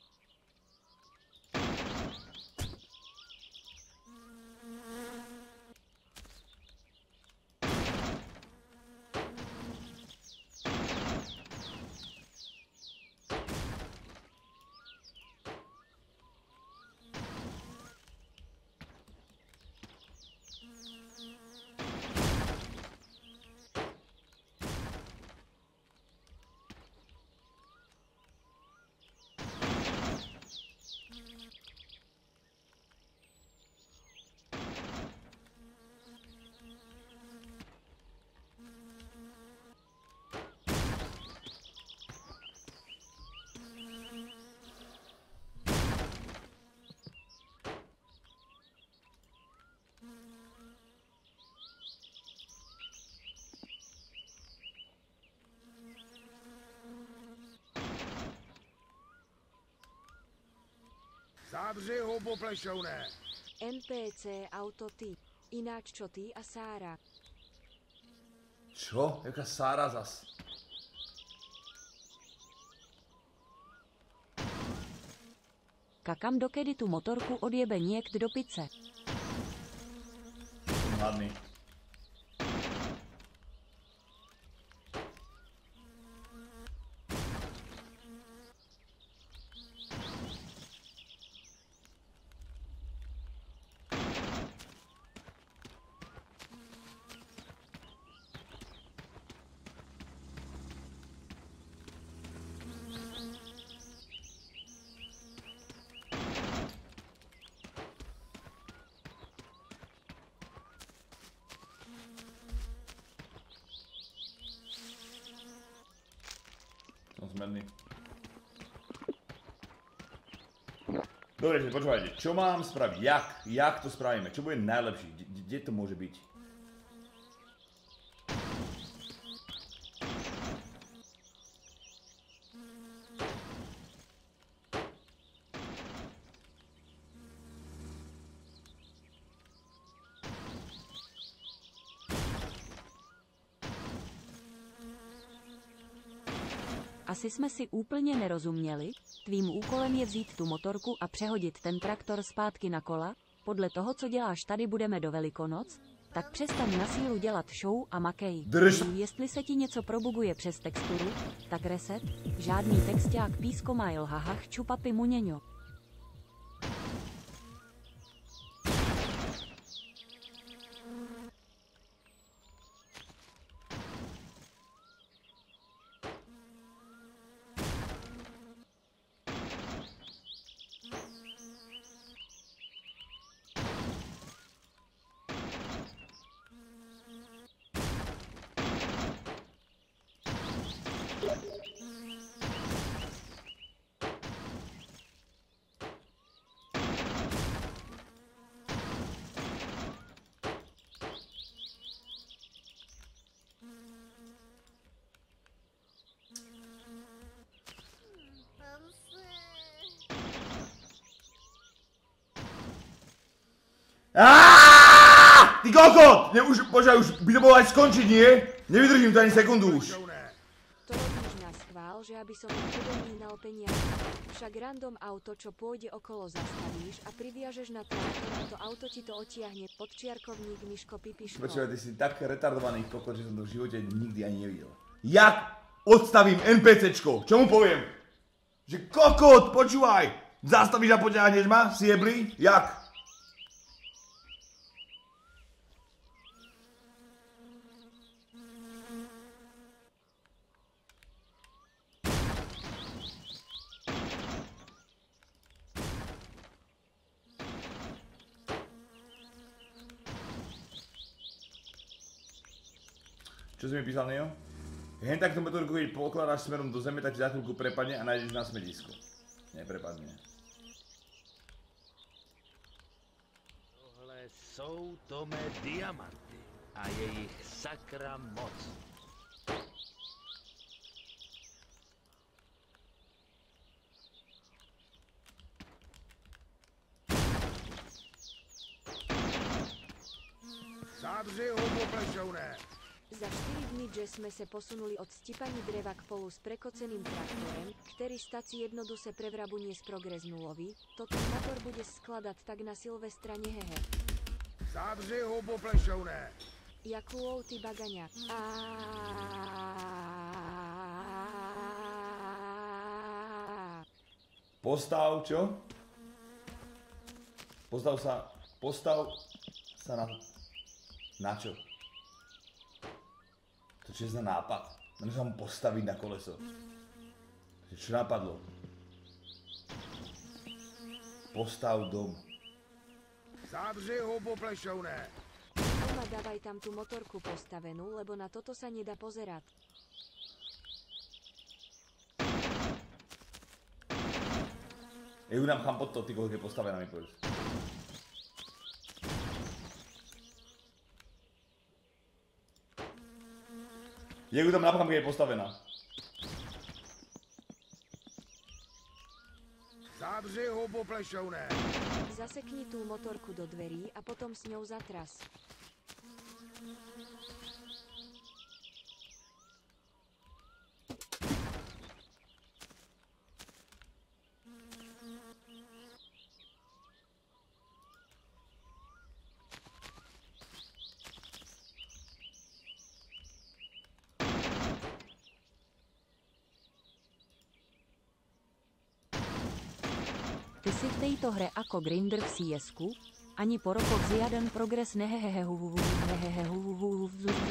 Zavři hubu, plešouné. en pé cé auto ty. Ináč čo ty a Sára? Čo? Jaká Sára zas? Kakam dokedy tu motorku odjebe niekt do pice. Som hladný. Som smedný. Dobre, že počúvajte, čo mám spraviť? Jak? Jak to spravíme? Čo bude najlepší? Kde to môže byť? Asi jsme si úplně nerozuměli, Tvým úkolem je vzít tu motorku a přehodit ten traktor zpátky na kola. Podle toho, co děláš tady, budeme do Velikonoc. Tak přestaň na sílu dělat show a makej. Drž. Jestli se ti něco probuguje přes texturu, tak reset. Žádný texťák písko majl hahach čupapi muněňo. Aaaaaaah! Ty kokot! Ne, už, počkaj, už by to bolo aj skončiť, nie? Nevydržím to ani sekundu už. To robíš na schvál, že aby som na tebe mínal peniaze. Však random auto, čo pôjde okolo, zastavíš a priviažeš na traktor a to auto ti to otiahne. Podčiarkovník Miško Pipiško. Počkaj, ty si tak retardovaný kokot, že som to v živote nikdy ani nevidel. Jak odstavím NPCčko? Čo mu poviem? Že kokot, počúvaj! Zastavíš a poťahneš ma? Si jebli? Jak? Čo si mi písal, Neo? Hen tak tú motorku, keď pokladáš smerom do zeme, tak ti za chvíľku prepadne a nájdeš na smetisko. Neprepadne. Tohle jsou to mé diamanty a jejich sakra moc. Zavři hubu, plešouné. Za štyri dny, že sme se posunuli od stipaní dreva k polu s prekoceným traktorem, ktorý staci jednoduše prevrabunie z progres nulový, toto motor bude skladať tak na Silvestra nehehe. Zavři hubu, plešouné. Jakúov ty bagaňa. Postav, čo? Postav sa, postav sa na... Na čo? To čo je za nápad? Mám sa mu postaviť na koleso. Čo napadlo? Postav dom. Zavři hubu, plešouné. Doma dávaj tam tú motorku postavenú, lebo na toto sa nedá pozerať. Ja ju dám chám pod to, ty koľko je postavená, mi povedz. Ja ju tam napchám, keď je postavená. Zavři hubu, plešouné. Zasekni tú motorku do dverí a potom s ňou zatras. Ty si v tejto hre ako grinder v C S ku? Ani po rokoch žiaden progres nehehehehuhuhu nehehehehuhuhu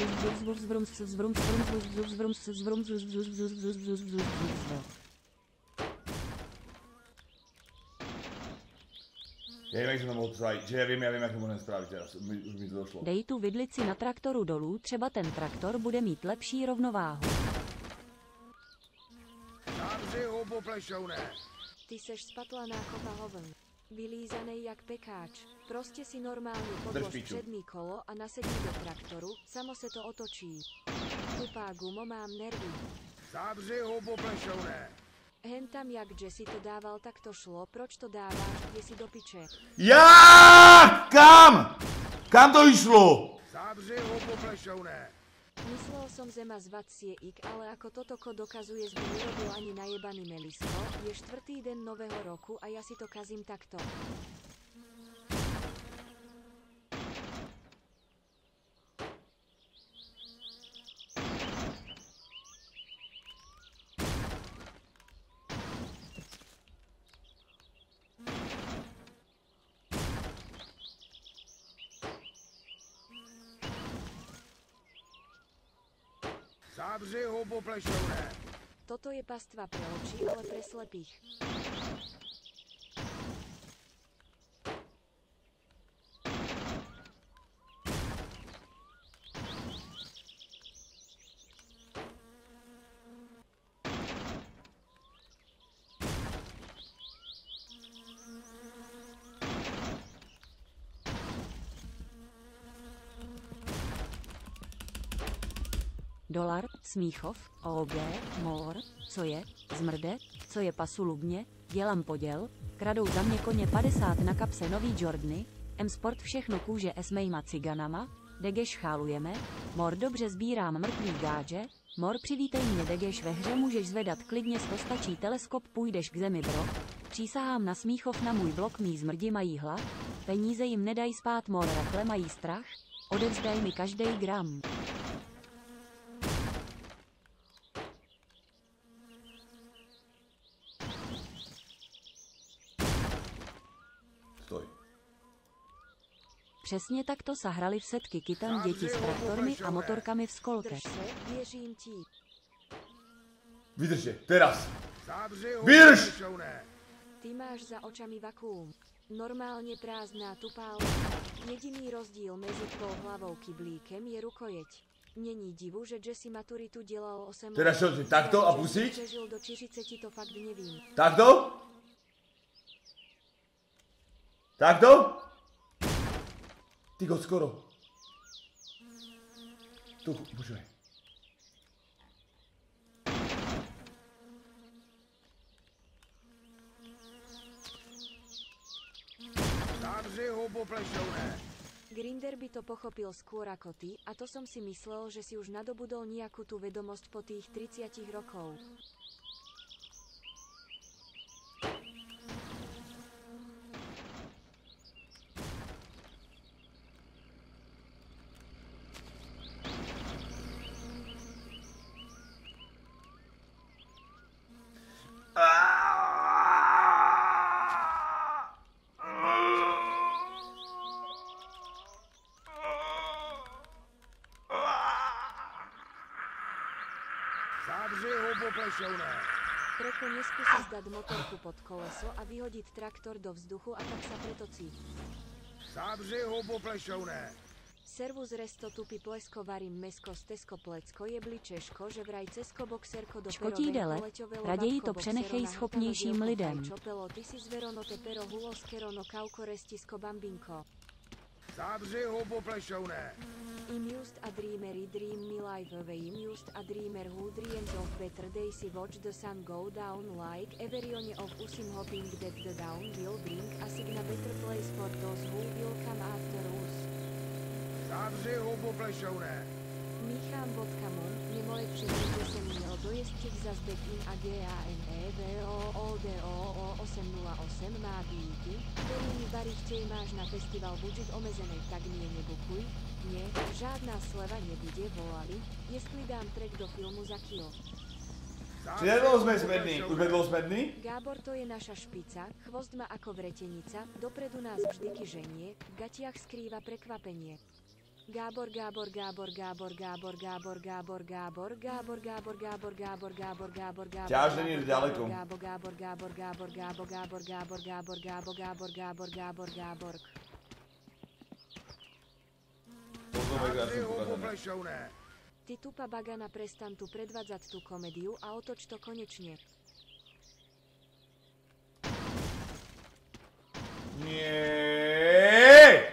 Ja neviem, jak som to mohol spraviť, že ja viem, ja viem, jak to môžem spraviť teraz, už mi to došlo. Dej tu vidlici na traktoru dolů, třeba ten traktor bude mít lepší rovnováhu. Zavři hubu, plešouné. Ty seš spatlaná kopa hovn. Vylízanej jak pekáč. Proste si normálne podlož předný kolo a nasedni do traktoru, samo se to otočí. Tupá gumo, mám nervy. Zavři hubu, plešouné. Hen tam jak že si to dával, tak to šlo, proč to dáváš, kde si do piče? Ja! Kam? Kam to išlo? Zavři hubu, plešouné. Myslel som zema zvať siek, ale ako totoko dokazuje, že nerobil ani najebaný melisko, je štvrtý den nového roku a ja si to kazím takto. Zavři hubu, plešouné. Toto je pastva pre oči, ale pre slepých. Dolar, Smíchov, O G, Mor, co je, zmrde, co je pasulubně, dělám poděl, kradou za mě koně padesát na kapse nový Jordany, M-Sport všechno kůže s mejma ciganama, Degeš chálujeme, Mor dobře sbírám mrtvý gáže, Mor přivítej mě Degeš ve hře můžeš zvedat klidně sto stačí teleskop půjdeš k zemi bro, přísahám na Smíchov na můj blok mý zmrdi mají hlad, peníze jim nedaj spát Mor rakle mají strach, odevzdaj mi každej gram. Stoj. Přesně takto sa hrali v setky kytan děti s traktormi a motorkami v skolke. Drž se, věřím ti. Vydržte, teraz. Zavři hubu, Vydrž! plešouné. Ty máš za očami vakuum. Normálně prázdná tupá loďka. Jediný rozdíl mezi tvou hlavou kyblíkem je rukojeť. Není divu, že Jesse maturitu dělal osm let. Teraz čo, že takto a Jak pustiť? Jesse přežil do čtyřiceti, to fakt nevím. Takto? Takto? Ty go skoro. Tu, počúvaj. Zavři hubu, plešouné. Grinder by to pochopil skôr ako ty, a to som si myslel, že si už nadobudol nejakú tú vedomosť po tých tridsiatich rokov. Zavři hubu, plešouné. Preko neskúsiš dať motorku pod koleso a vyhodiť traktor do vzduchu a tak sa pretocí. Zavři hubu, plešouné. Servus resto tupi plesko varím mesko z Tesko plecko jebli Češko, že vraj cesko boxerko do Škotí dele, raději to přenechej schopnějším lidem. Čopelo ty si zverono te pero hulo skerono kauko restisko bambinko. Zavři hubu, plešouné. Im just a dreamery dream me life away im just a dreamer who dreams of better days he watch the sun go down like everyone of usim hoping that the down will bring a signa better place for those who will come after us. Zavři hubu, plešouné. Míchám vodkamu, mimo lepšie, že som měl dojezčiť za zbek in a G A N E V O O D O O osem nula osem má výjity, ktorými barichtej máš na festival budžet omezené, tak nie nebukuj. Nie, žádná sleva nebude, volali, jestli dám track do filmu za kilo. Či nedlho sme smední? Už sme dlho smední? Gábor to je naša špica, chvost má ako vretenica, dopredu nás vždyky ženie, v gatiach skrýva prekvapenie. Gábor, Gábor, Gábor, Gábor, Gábor, Gábor, Gábor, Gábor, Gábor, Gábor, Gábor, Gábor, Gábor, Gábor, Gábor, Ťažne nie je ďaleko. Gábor, Gábor, Gábor, Gábor, Gábor, Gábor, Gábor, Gábor, Gábor, Gábor, Gábor, Gábor, Gábor. Zavři hubu, plešouné. Ty tupa bagana, prestan tu predvádzať tú komediu a otoč to konečne. Nie.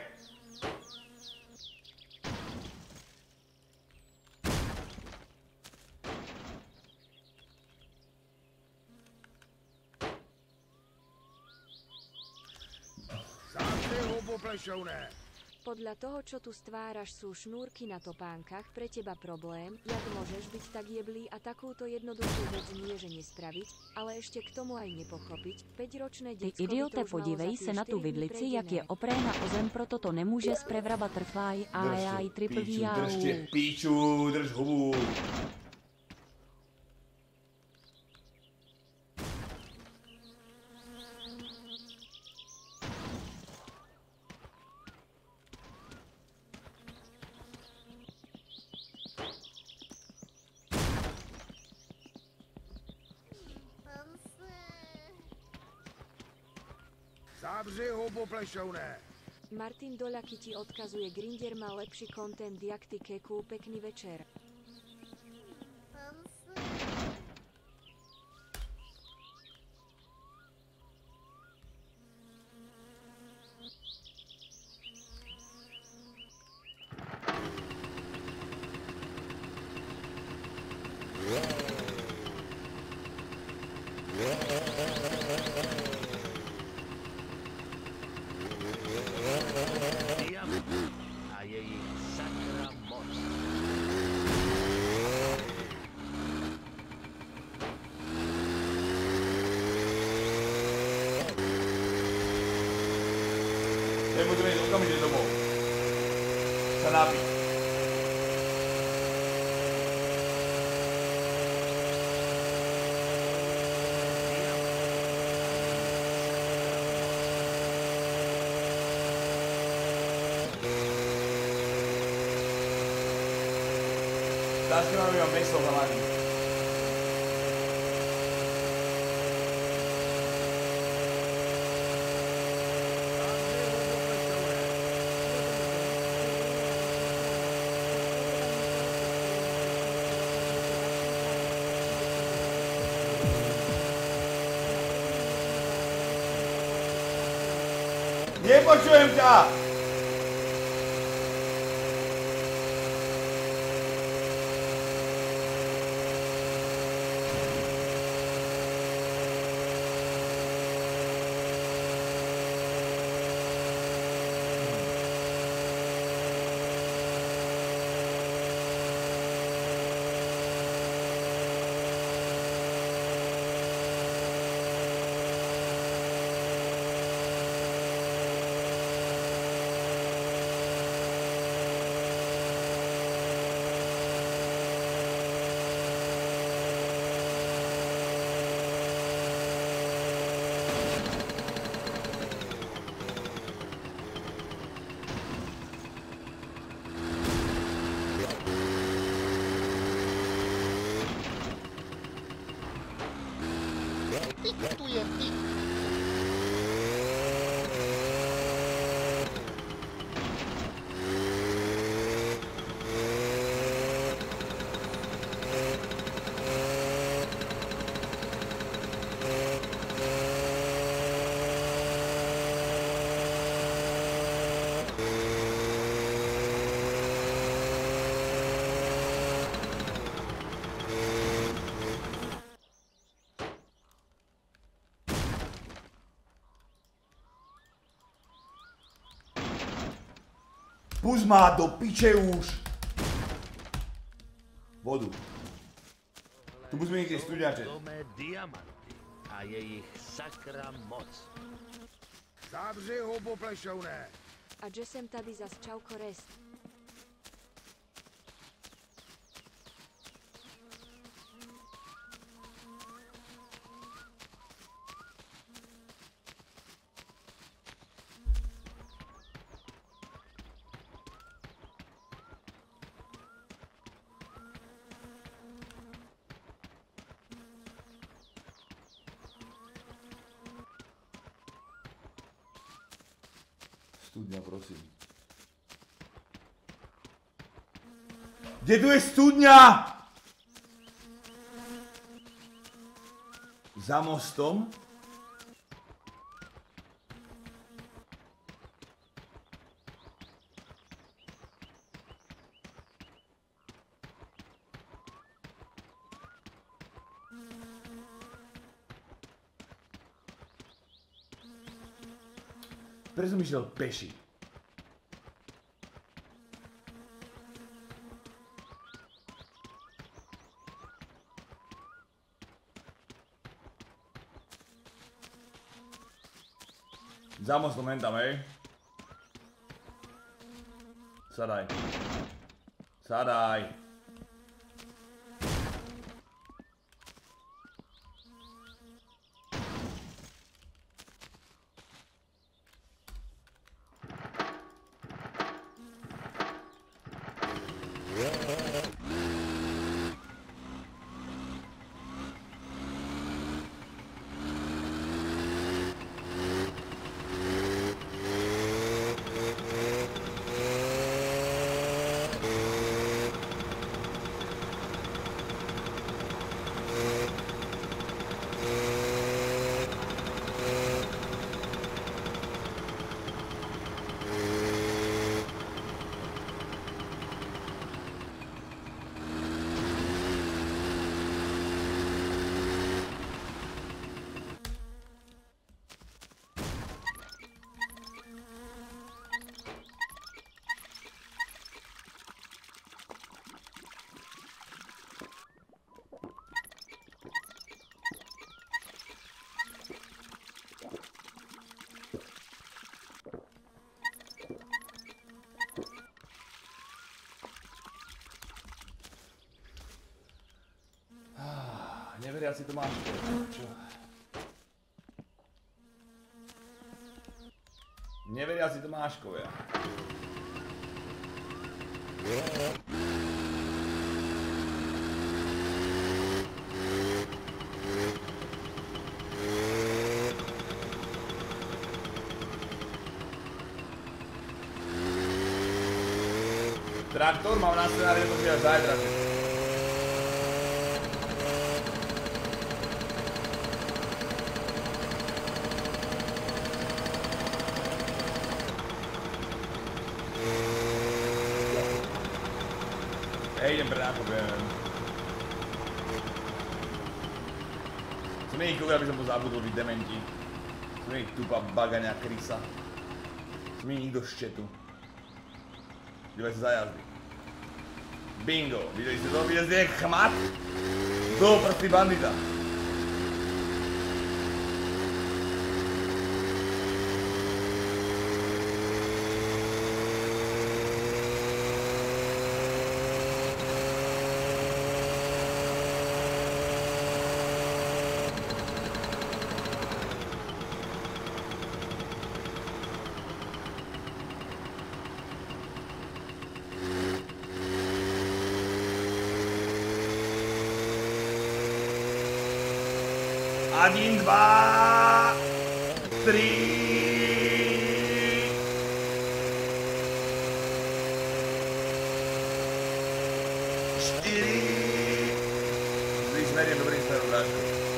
Zavři hubu, plešouné. Podľa toho, čo tu stváraš, sú šnúrky na topánkach pre teba problém, jak môžeš byť tak jeblý a takúto jednoduchú vec nie že nespraviť, ale ešte k tomu aj nepochopiť. päťročné Ty decko by to idiote, už malo podívej za se tie na tu štyri dní vidlici, jak je prejdené. opréna o zem, proto to nemůže sprevra butterfly a aj triple píču, V. držte píču, drž hubu. Zavři hubu, plešouné. Martin Doľaky ti odkazuje, Grinder má lepší content jak ty, Keku, pekný večer. Diamanty a jejich sakra moc. Nebudeme ísť okamžite domov. Sa napiť. Dáške mám iba meso hlavný. Nepočujem ťa! Vittujen vittu. Pust ma do piče už! Vodu. Tu musíme niekde studiače. Tomé diamanty a jejich sakra moc. Zavři hubu, plešouné. A že sem tady zas čauko rest. Studňa, prosím. Kde tu je studňa? Za mostom? Prečo som išiel peši? Za mostom hen tam, hej. Sadaj. Sadaj. Neveriaci to máš. Čo? Neveriaci Tomáškovia. Traktor mám na scenári, to až zajtra. Hej, idem pre nákup, ja neviem. Som nie ich kúkal, aby som to zabudol, vy dementi. Som nie ich tupá bagaňa krysa. Som nie nikto ščetu. Dívaj sa za jazdy. Bingo, videli ste to? Videli ste jak chmat? Do prsty bandita. Один, два, три. Четыре. Dobrý smeriem, dobrý smerom, Bráško.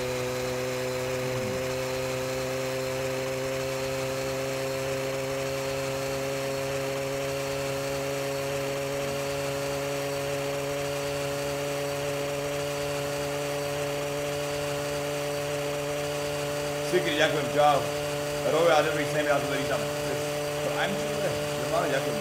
Sikri, ďakujem, čau. Roja, dobrý snem, ja to tady tam. Prime, čo to je? Normálne, ďakujem.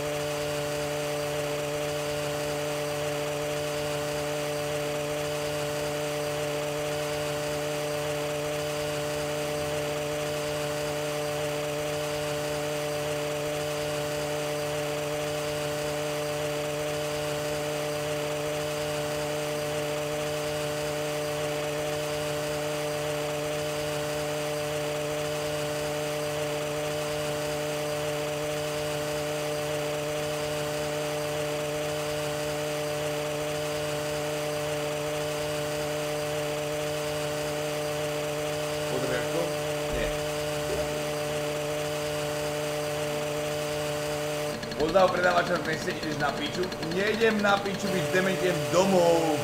Pozdrav predávača, dnes ideš na piču. Nejdem na piču, byť dementiem domov.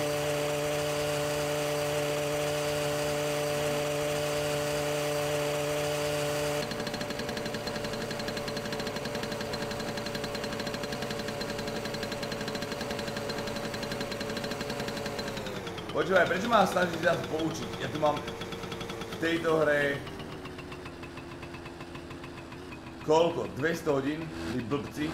Počúvaj, prečo ma snažíš nás poučiť? Ja tu mám v tejto hre koľko? dvesto hodín? Vy blbci?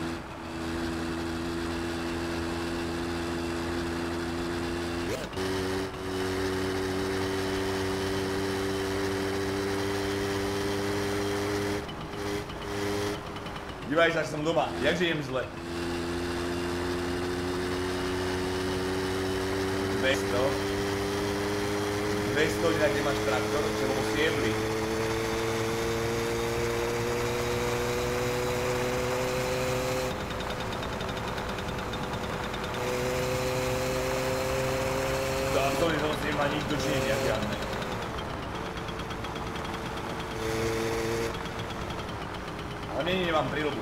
Dívaj sa, že som doma. Jak žijem zle? dvesto. dvesto, inak nemáš traktor, čo bol stiebli. To Antoni to nemá nič dočinenia žiadne. Ale nie, nemám príľbu.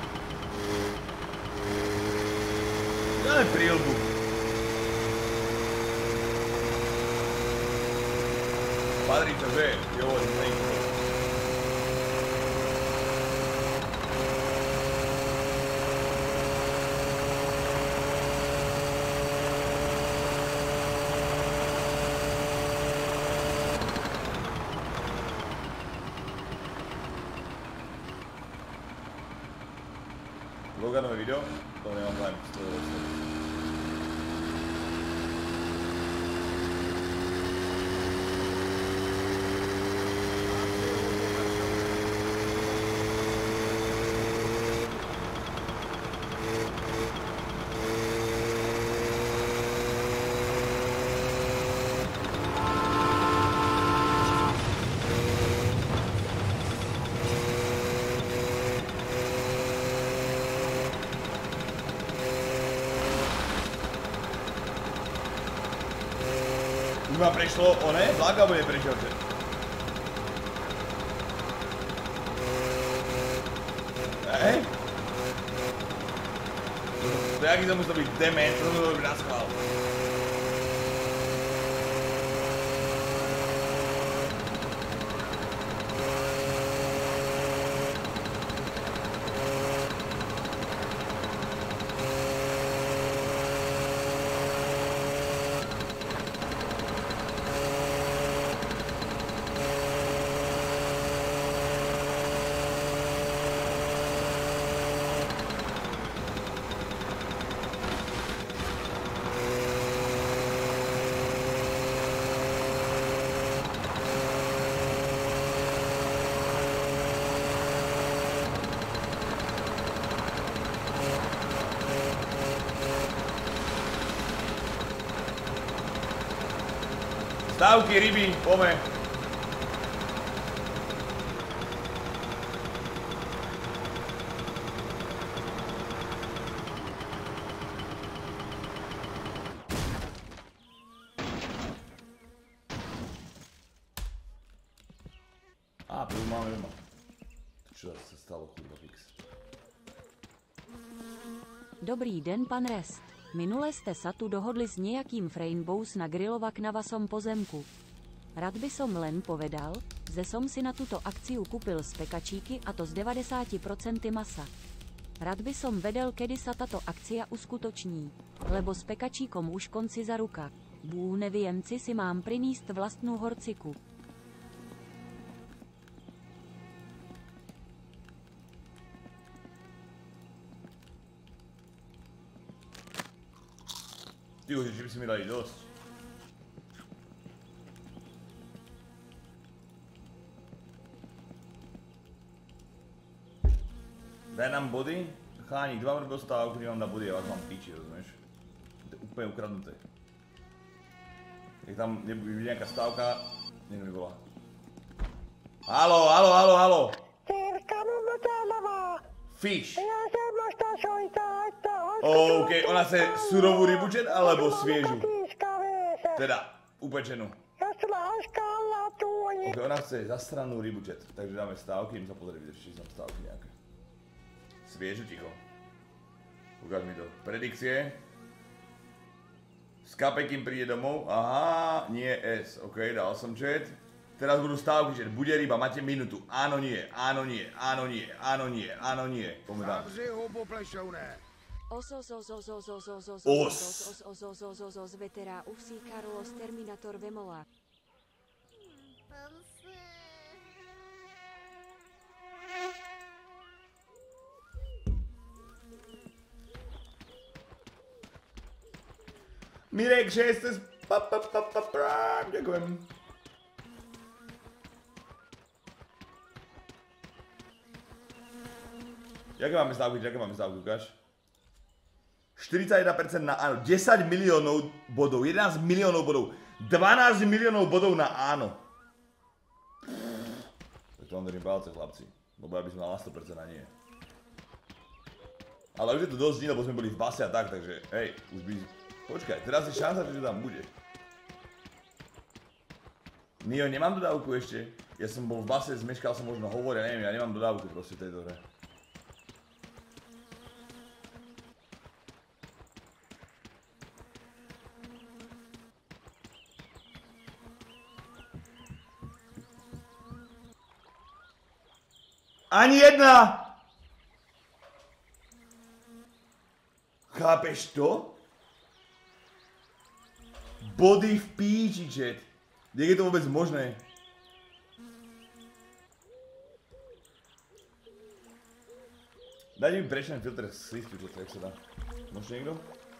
Dáme príľbu. Padri, čože? Jo, nejde. Loganové video? To nemám zájem. Už ma prešlo, o ne? Vlak alebo neprešiel te? Hej? To jaký to musel byť dement, to musel byť na schvál. Stávky, ryby, pome. Á, prvú máme doma. Čo sa stalo, kurva, fix. Dobrý den, pan Rest. Minule jste sa tu dohodli s nejakým Frainbows na grilovak na vasom pozemku. Rad by som len povedal, že som si na túto akciu kúpil spekačíky a to z devadesát procent masa. Rad by som vedel, kedy sa táto akcia uskutoční, lebo s pekačíkom už konci za ruka. Bú neviem, či si mám priníst vlastnú horciku. Ty už, že by si mi dali dosť. Daj nám body. Chánik, dva mŕbe ostávku, ktorý vám dá body, ja vás mám píči, rozumieš? To je úplne ukradnuté. Keď tam nebude nejaká stávka, nech mi volá. Haló, haló, haló, haló! Fish. OK, ona chce surovú rybučet alebo sviežu? Teda, upečenú. OK, ona chce zasranú rybučet, takže dáme stávky, idem sa pozrieť, či sú tam stávky nejaké. Sviežu, ticho. Ukáž mi to. Predikcie. Skape, kým príde domov. Aha, nie S. OK, dal som chat. Teraz budú stávky, že bude ryba, máte minútu. Áno, nie, áno, nie, áno, nie, áno, nie, áno, nie. Poďme tam. Zavři hubu plešouné. Os, os, os, os, os, os, os, os, Os. os, os, os, os, os, os, veterá ufsí Carlos Terminator Vemola. Mirek šesť, ďakujem. Jaké máme stávky, aké máme stávky, ukáž? štyridsaťjeden percent na áno, desať miliónov bodov, jedenásť miliónov bodov, dvanásť miliónov bodov na áno. Tak to vám držím palce, chlapci, lebo ja by som mal na sto percent a nie. Ale už je to dosť dní, lebo sme boli v base a tak, takže hej, už by... Počkaj, teraz je šanca, že to tam bude. Nio, nemám dodávku ešte. Ja som bol v base, zmeškal som možno hovor, ja neviem, ja nemám dodávku proste v tejto hre. Ani jedna! Chápeš to? Body v píči, chat. Jak je to vôbec možné? Dajte mi preč ten filter z listu, chat, jak sa dá. Môžete niekto?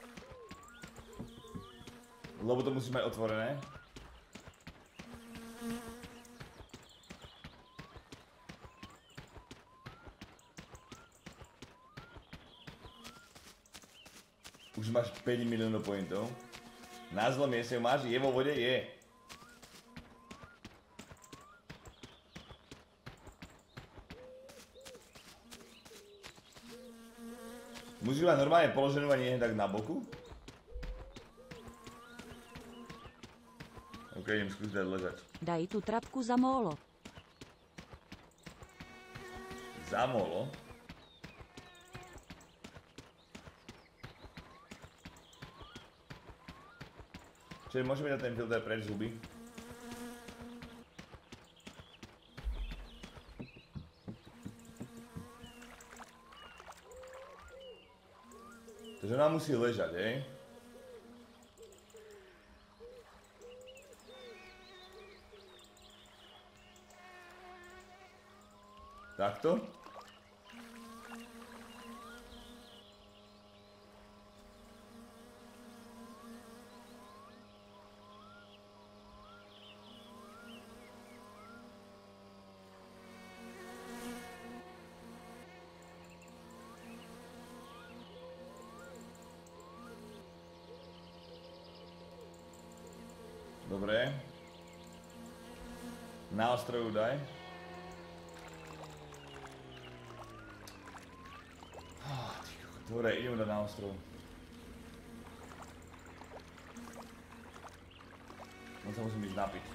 Lebo to musíš mať otvorené. Už máš päť miliónov pointov. Na zlom mieste máš, je vo vode, je. Musíš mať normálne položenú a nie tak na boku. OK, idem skúsiť dať ležať. Daj tú trapku za mólo. Za mólo? Čiže môžeme dať ten filter preč z huby. Takže nám musí ležať, hej? Takto? Dobre. Na ostroju daj. Dobre, idem dať na ostrov. No sa musím ísť napiť.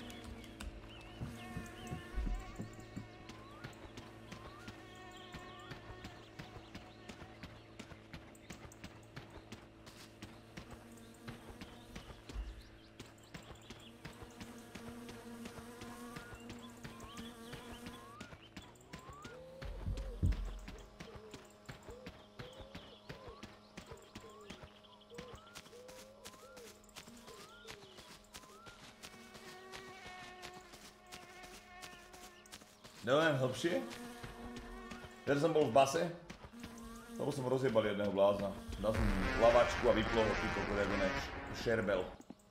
Neviem, hlbšie? Teraz som bol v base, lebo som rozjebal jedného blázna. Dal som lavačku a vyplo ho týko, ktoré je šerbel.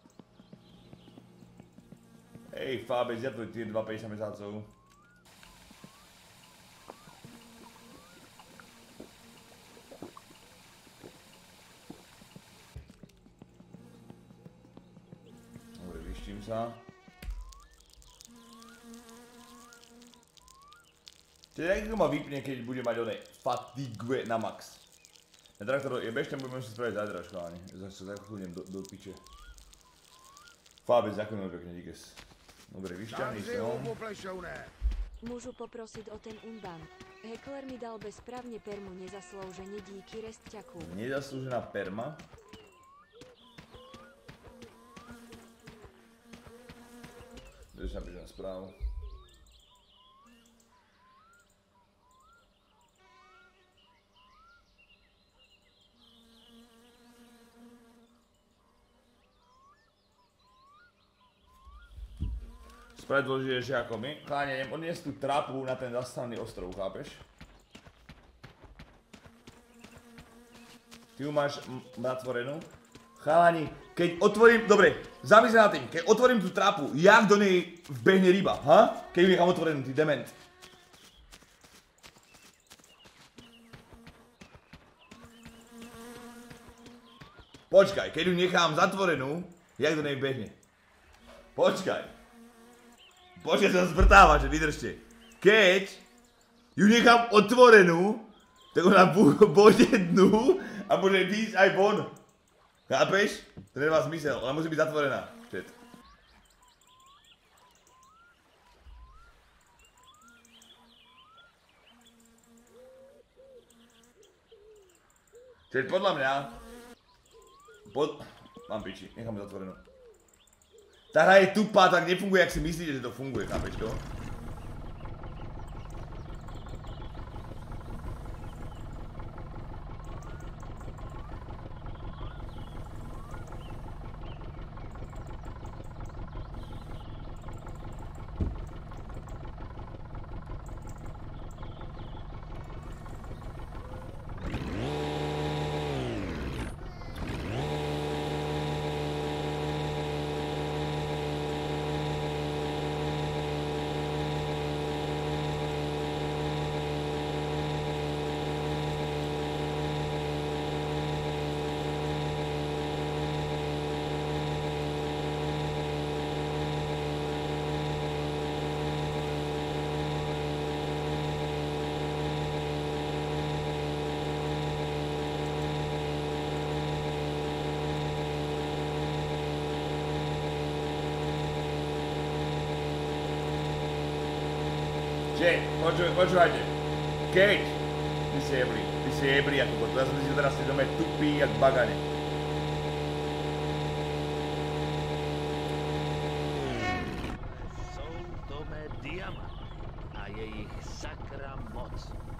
Ej, Fábec, ja tu tie dva päťdesiat mesácov. Dobre, vyštím sa. Čiže jak to ma vypne, keď bude mať oné fatigue na max. Ja traktor, ja bežte, budeme si spraviť zajtra, školáni. Zase sa chudnem do, do piče. Fábec, ďakujem pekne, díkes. Dobre, vyšťaný som. Môžu poprosiť o ten unban. Hekler mi dal bezprávne permu nezaslúžene díky resťaku. Nezaslúžená perma? Dobre, sa napíšem správu. Spraviť dôležitejšie ako my. Chláne, idem odniesť tú trapu na ten zastavený ostrov, chápeš? Ty ju máš natvorenú. Chalani, keď otvorím, dobre, zamysle na tým, keď otvorím tú trapu, jak do nej vbehne ryba, ha? Keď ju nechám otvorenú, ty dement. Počkaj, keď ju nechám zatvorenú, jak do nej behne? Počkaj. Počkaj, sa zvrtáva, že vydržte. Keď ju nechám otvorenú, tak ona bude dnu a môže výjsť aj von. Chápeš? To nemá zmysel, ona musí byť zatvorená. Čet. Čet, podľa mňa... Pod... Mám piči, nechám ju zatvorenú. Tá hra je tupá, tak nefunguje, jak si myslíte, že to funguje, chápeš to? Že, počuj, počúvajte. Keď ty si jebli, ty si jebli ako bod, ja som si teraz si dome tupý jak bagane. Jsou to mé diamanty a jejich sakra moc.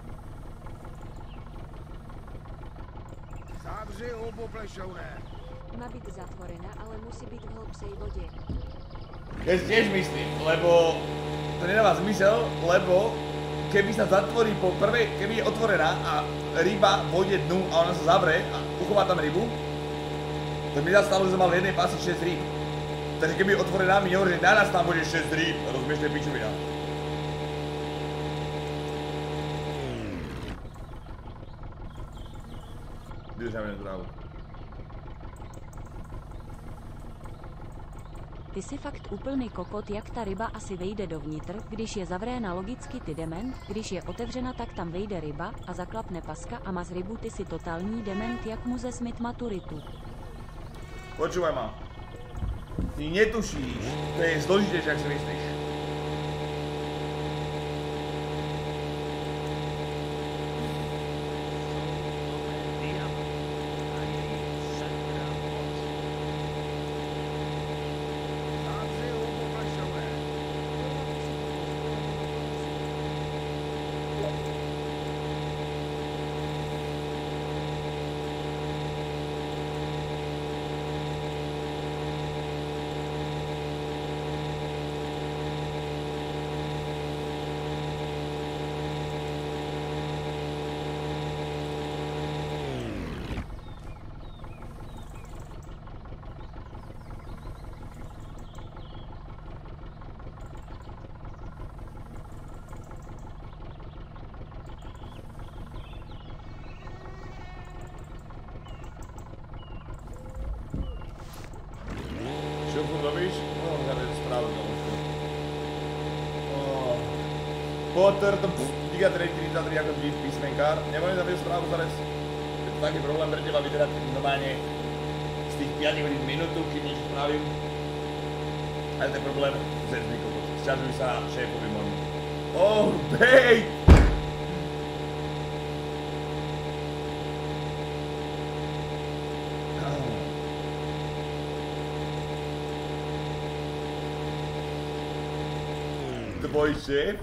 Zavři hubu, plešouné. Má byť zatvorená, ale musí byť v hlbšej vode. Ja si tiež myslím, lebo to nedáva zmysel, lebo keby sa zatvorí po prvej, keby je otvorená a ryba vojde dnu a ona sa zavre a uchová tam rybu, tak mi sa stalo, že som mal v jednej pasi šesť rýb. Takže keby je otvorená, mi nehovorí, že naraz tam bude šesť rýb, rozumieš, to je pičovina. Vydržáme na zdrávu. Ty si fakt úplný kokot, jak ta ryba asi vejde dovnitř, když je zavréna logicky ty dement, když je otevřena, tak tam vejde ryba a zaklapne paska a má z rybu, ty si totální dement, jak mu ze smit maturitu. Počúvaj ma. Ty netušíš, to je zložitejšie, jak si myslíš. Čo furt robíš? No, hľadaj správu, kamoško. Potter, to pff, Giga tri tridsaťtri ako G písmenkár. Nebudem zabíjať správu, zarec. Je to taký problém pre teba vyderať normálne z tých päť hodín minútu, keď niečo spravím. Ale to je problém z jednej kokot. Sťažuj sa šéfovi môjmu. Oh, bej! Tvoj šéf?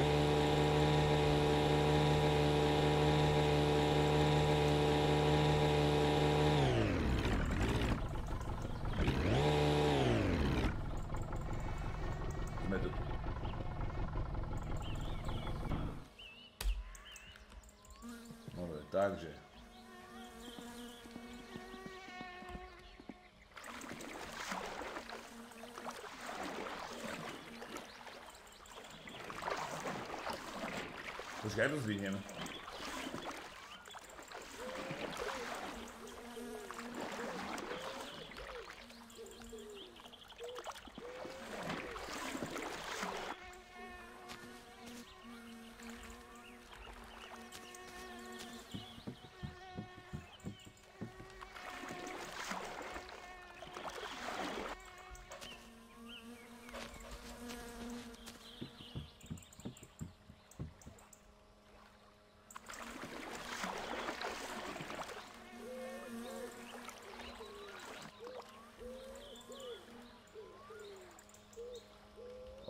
Sme tu. Dobre, takže. Počkaj, to zvihnem.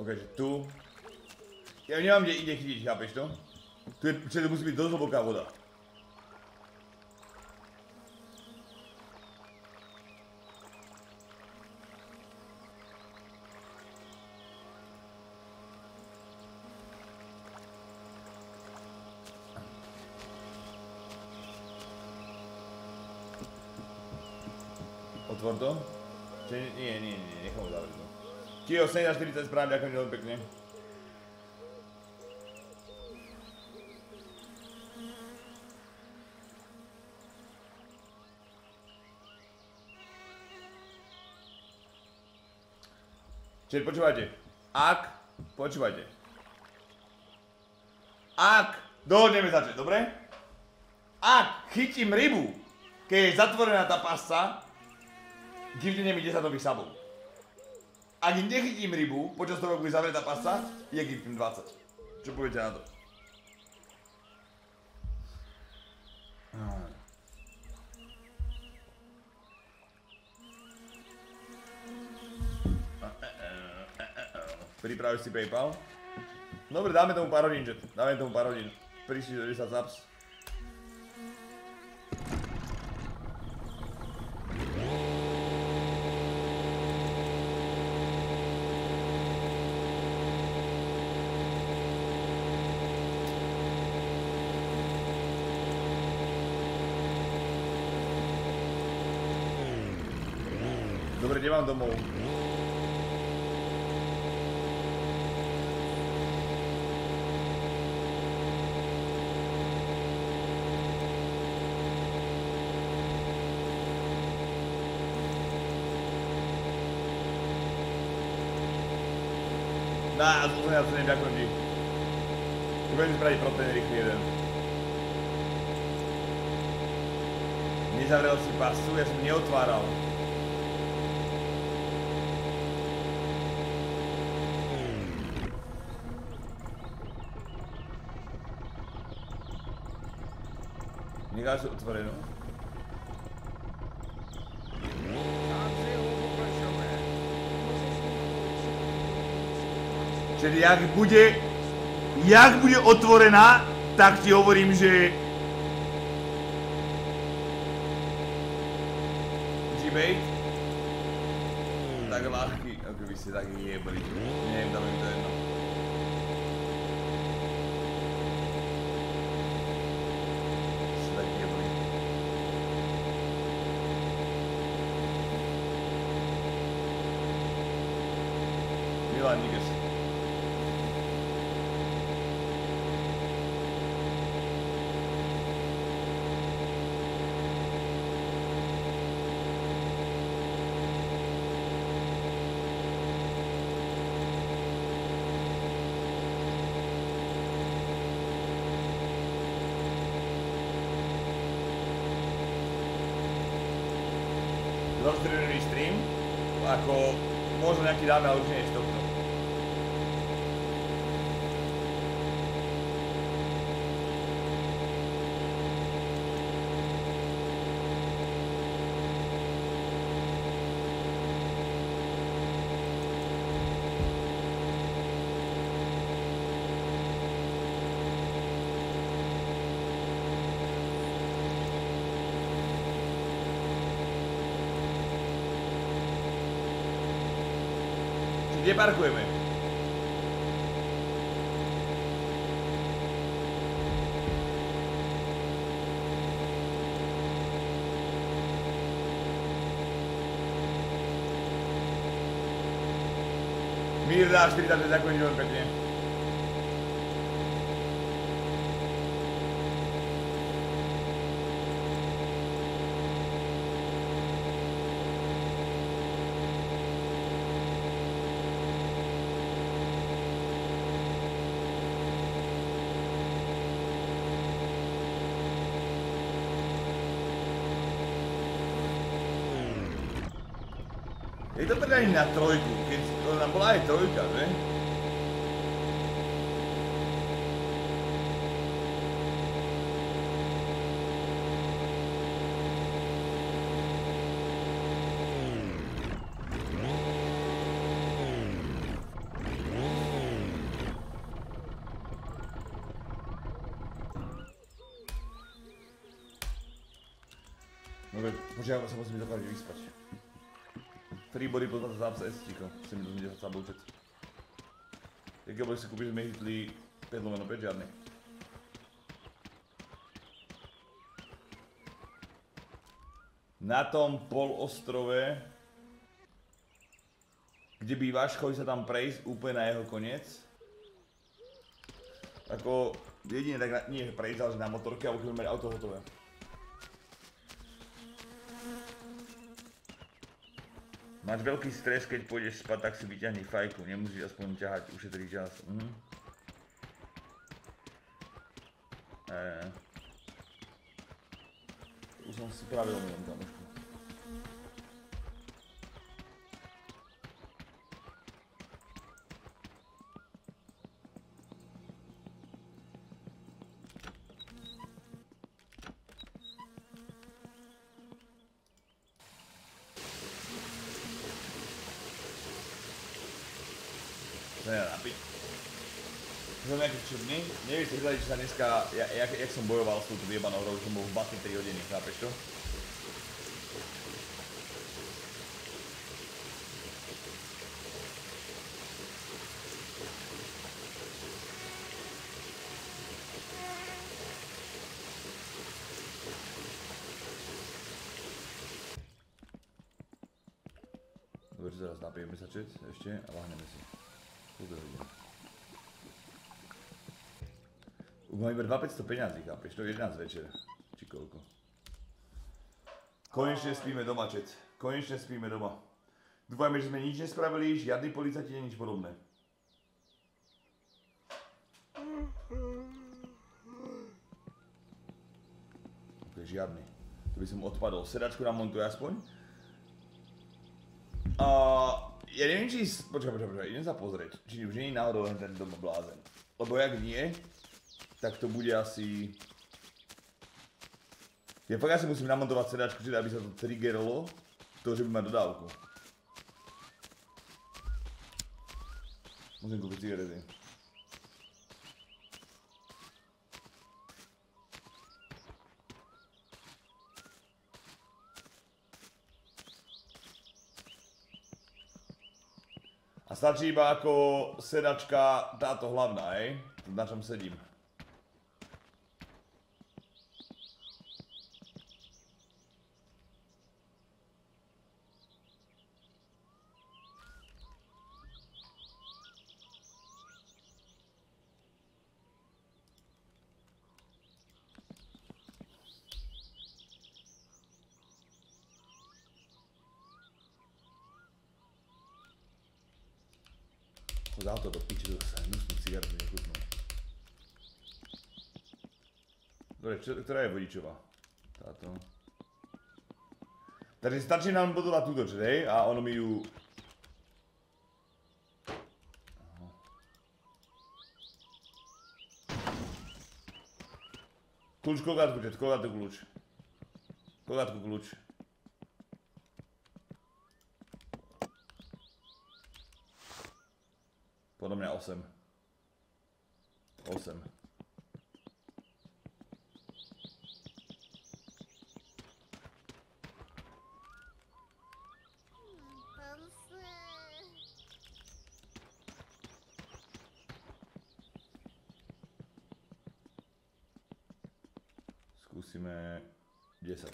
že tu. Ja nemám kde ide chytiť, chápeš to? Tu je, čo to musí byť dosť hlboká voda. Otvor to? Čiže nie, nie, nie, nechám ho zavrieť to. Kio, sedemdesiatštyridsať správne, ďakujem veľmi pekne. Čiže počúvajte, ak, počúvajte. Ak, dohodneme začať, dobre? Ak chytím rybu, keď je zatvorená tá pasca, giftne mi desať nových sabov. Ak nechytím rybu, počas toho, ako je zavretá pasca, je giftnem dvadsať. Čo poviete na to? Pripravíš si PayPal? Dobre, dáme tomu pár hodín, chat. Dáme tomu pár hodín. Prišli do desať subs. Dobre, kde mám domov? Dá, zúzne, ja to neviem, ďakujem ti. Budem spraviť protein rýchly jeden. Nezavrel si pasu, ja som neotváral. Necháš otvorenú. Čiže jak bude, jak bude otvorená, tak ti hovorím, že G-bait tak ľahký, ako by ste taký jebli. Neviem, dáme mi to jedno. Ste taký jebli. Milan, nikdes. Rozstredený stream, ako možno nejaký dáme, ale už nie je z tohto. Kde parkujeme? Mírda, štyridsať, ďakujem veľmi pekne. Je to teda ani na trojku, keď to nám bola aj trojka, že? Dobre, počkaj, sa musím dokáže vyspať. Freebody potom zápsa S, ticho. Musím mi to sa boučet. Jaké boli si kúpiť, sme hitli päť lomeno päť, žiadny. Na tom polostrove, kde bývaš, chodí sa tam prejsť úplne na jeho koniec. Ako jedine tak na, nie prejsť, ale na motorke, alebo keď mať auto hotové. Máš veľký stres, keď pôjdeš spať, tak si vyťahni fajku, nemusíš aspoň ťahať, ušetriť čas. Mhm. Eee. Už som si pravil minom, kamošku. To je napiť. Som nejaký čudný, nevieš si hľadať, že sa dneska, ja, jak, jak som bojoval s touto vyjebanou hrou, že som bol v basi tri hodiny, chápeš to? Dobre, že teraz napijeme sa čet ešte a láhneme si. Už mám iba dvetisíc päťsto peňazí, chápeš, to je jedenásť večer, či koľko. Konečne spíme doma, čet. Konečne spíme doma. Dúfajme, že sme nič nespravili, žiadny policajti, nič podobné. To je žiadny. To by som odpadol. Sedačku namontuj aspoň. A ja neviem, či... Počkaj, počkaj, počkaj, idem sa pozrieť, či už nie je náhodou len ten doma blázen. Lebo jak nie, tak to bude asi... Ja fakt asi musím namontovať sedačku, čiže aby sa to triggerlo, to, že by ma dodávku. Musím kúpiť cigarety. A stačí iba ako sedačka táto hlavná, hej? Na čom sedím. Dal to do piči, to sa hnusnú cigaretu nechutnú. Dobre, ktorá je vodičová? Táto. Takže stačí nám bodovať túto, čo hej? A ono mi ju... Kľúč, koľkátku, čet, koľkátku kľúč. Koľkátku kľúč. Podľa mňa osem. osem. Skúsime desať.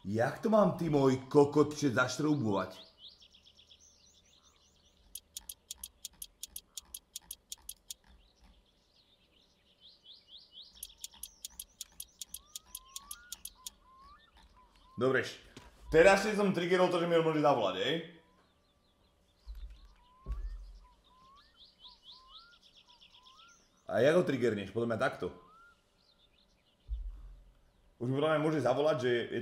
Jak to mám ty môj kokotče zašroubovať? Dobre, teraz si som triggerol to, že mi môže zavolať, hej? A jak ho triggerneš? Podľa mňa takto. Už mi podľa mňa môže zavolať, že je...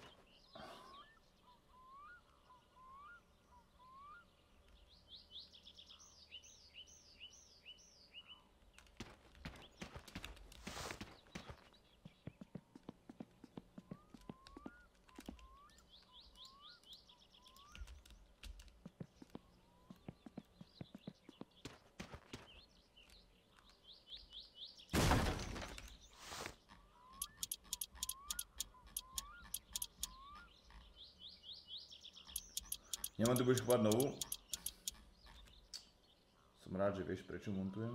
Nemám tu budeš kúpať novú. Som rád, že vieš, prečo montujem.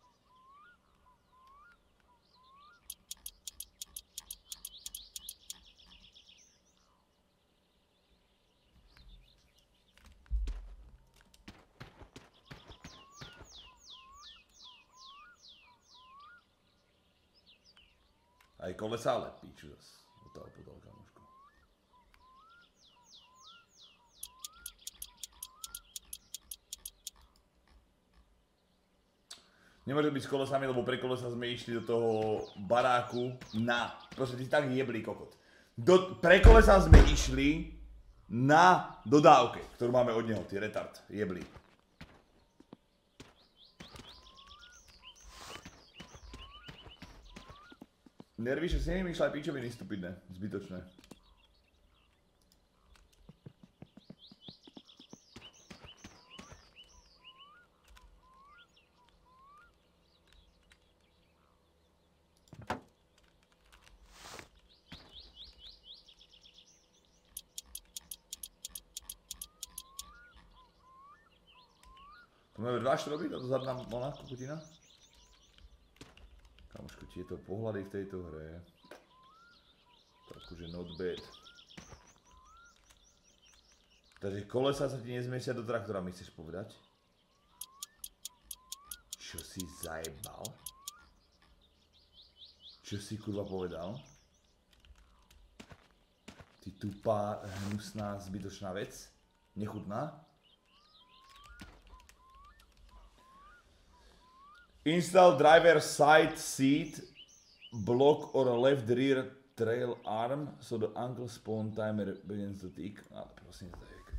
Aj kolesa, ale píču zas. Otál podal kamošku. Nemôže byť s kolesami, lebo pre kolesa sme išli do toho baráku na... Proste ty si tak jeblý kokot. Do, pre kolesa sme išli na dodávke, ktorú máme od neho, ty retard, jeblý. Nervíš, že si nevymýšľaj pičoviny stupidné, zbytočné. To máme dva štroby, táto zadná malá kokotina. Kamoško, tieto pohľady v tejto hre. To akože not bad. Takže kolesa sa ti nezmiesia do traktora, mi chceš povedať? Čo si zajebal? Čo si kurva povedal? Ty tupá, hnusná, zbytočná vec? Nechutná? Install driver side seat block or left rear trail arm so the ankle spawn timer begins to tick. Ale prosím, to je...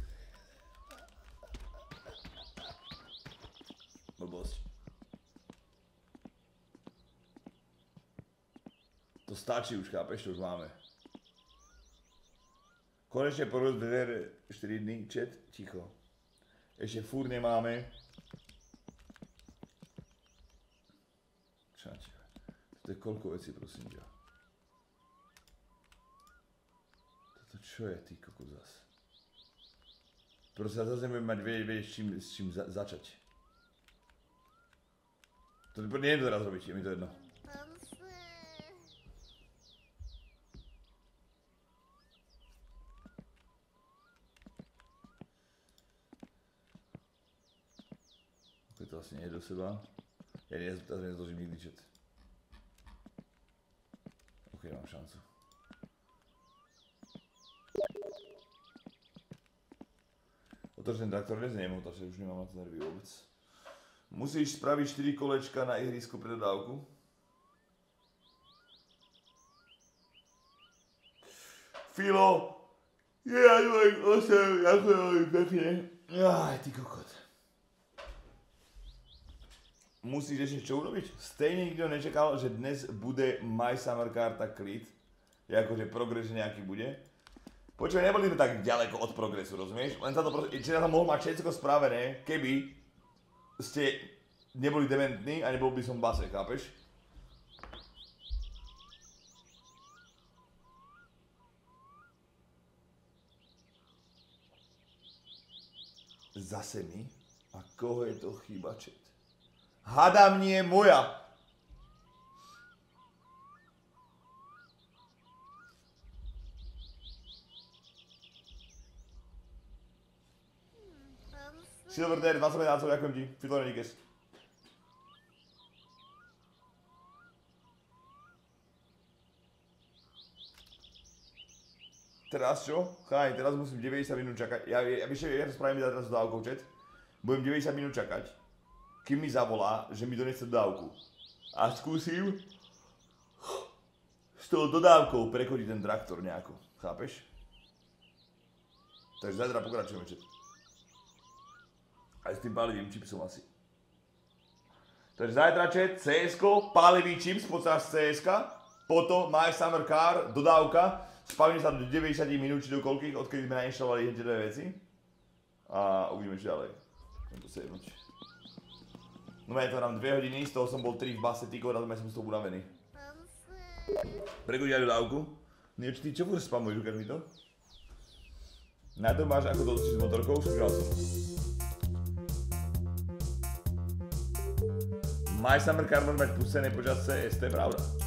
Blbosť. To stačí už, chápeš, to už máme. Konečne po rozbere štyri dní, chat, ticho. Ešte furt nemáme. Čač. To je koľko vecí, prosím ťa. Toto čo je, ty kokos zas? Proste zase nebudem mať vedieť, vedieť s čím, s čím za, začať. To nie je to teraz robiť, je mi to jedno. Ok, to asi nie je do seba. Ja nie, teraz nezložím nikdy chat. Ok, mám šancu. Otoč ten traktor neznem, takže už nemám na to nervy vôbec. Musíš spraviť štyri kolečka na ihrisku pre dodávku. Filo! Ja dvoj osem, ďakujem veľmi pekne. Aj, ty kokot. Musíš ešte čo urobiť? Stejne nikto nečakal, že dnes bude My Summer Car tak klid. Je akože progres nejaký bude. Počuj, neboli sme tak ďaleko od progresu, rozumieš? Len sa to proste, či ja som mohol mať všetko spravené, keby ste neboli dementní a nebol by som v base, chápeš? Zase mi? A koho je to chyba, chat? Hádam nie moja. Silver Dare, dvadsať medácov, ďakujem ti. Filorenikes. Teraz čo? Cháj, teraz musím deväťdesiat minút čakať. Ja, ja, ja, ja to spravím teraz s dodávkou, čet. Budem deväťdesiat minút čakať, kým mi zavolá, že mi donese dodávku. A skúsim s tou dodávkou prechodiť ten traktor nejako. Chápeš? Takže zajtra pokračujeme, čet. Aj s tým pálivým čipsom asi. Takže zajtra, čet, cé esko, pálivý čips, počas cé eska. Potom My Summer Car, dodávka. Spavíme sa do deväťdesiat minút, či do koľkých, odkedy sme nainštalovali tie dve veci. A uvidíme, čo ďalej. Chcem to sejvnúť. No ja to hrám dve hodiny, z toho som bol tri v base, ty koľko, ja som z toho unavený. Pregodí aj dodávku. Nie, či ty čo furt spamuješ, ukáž mi to? Na to máš, ako to učíš s motorkou, skúšal som. My Summer Car môže mať pustené počas cé es, to je pravda.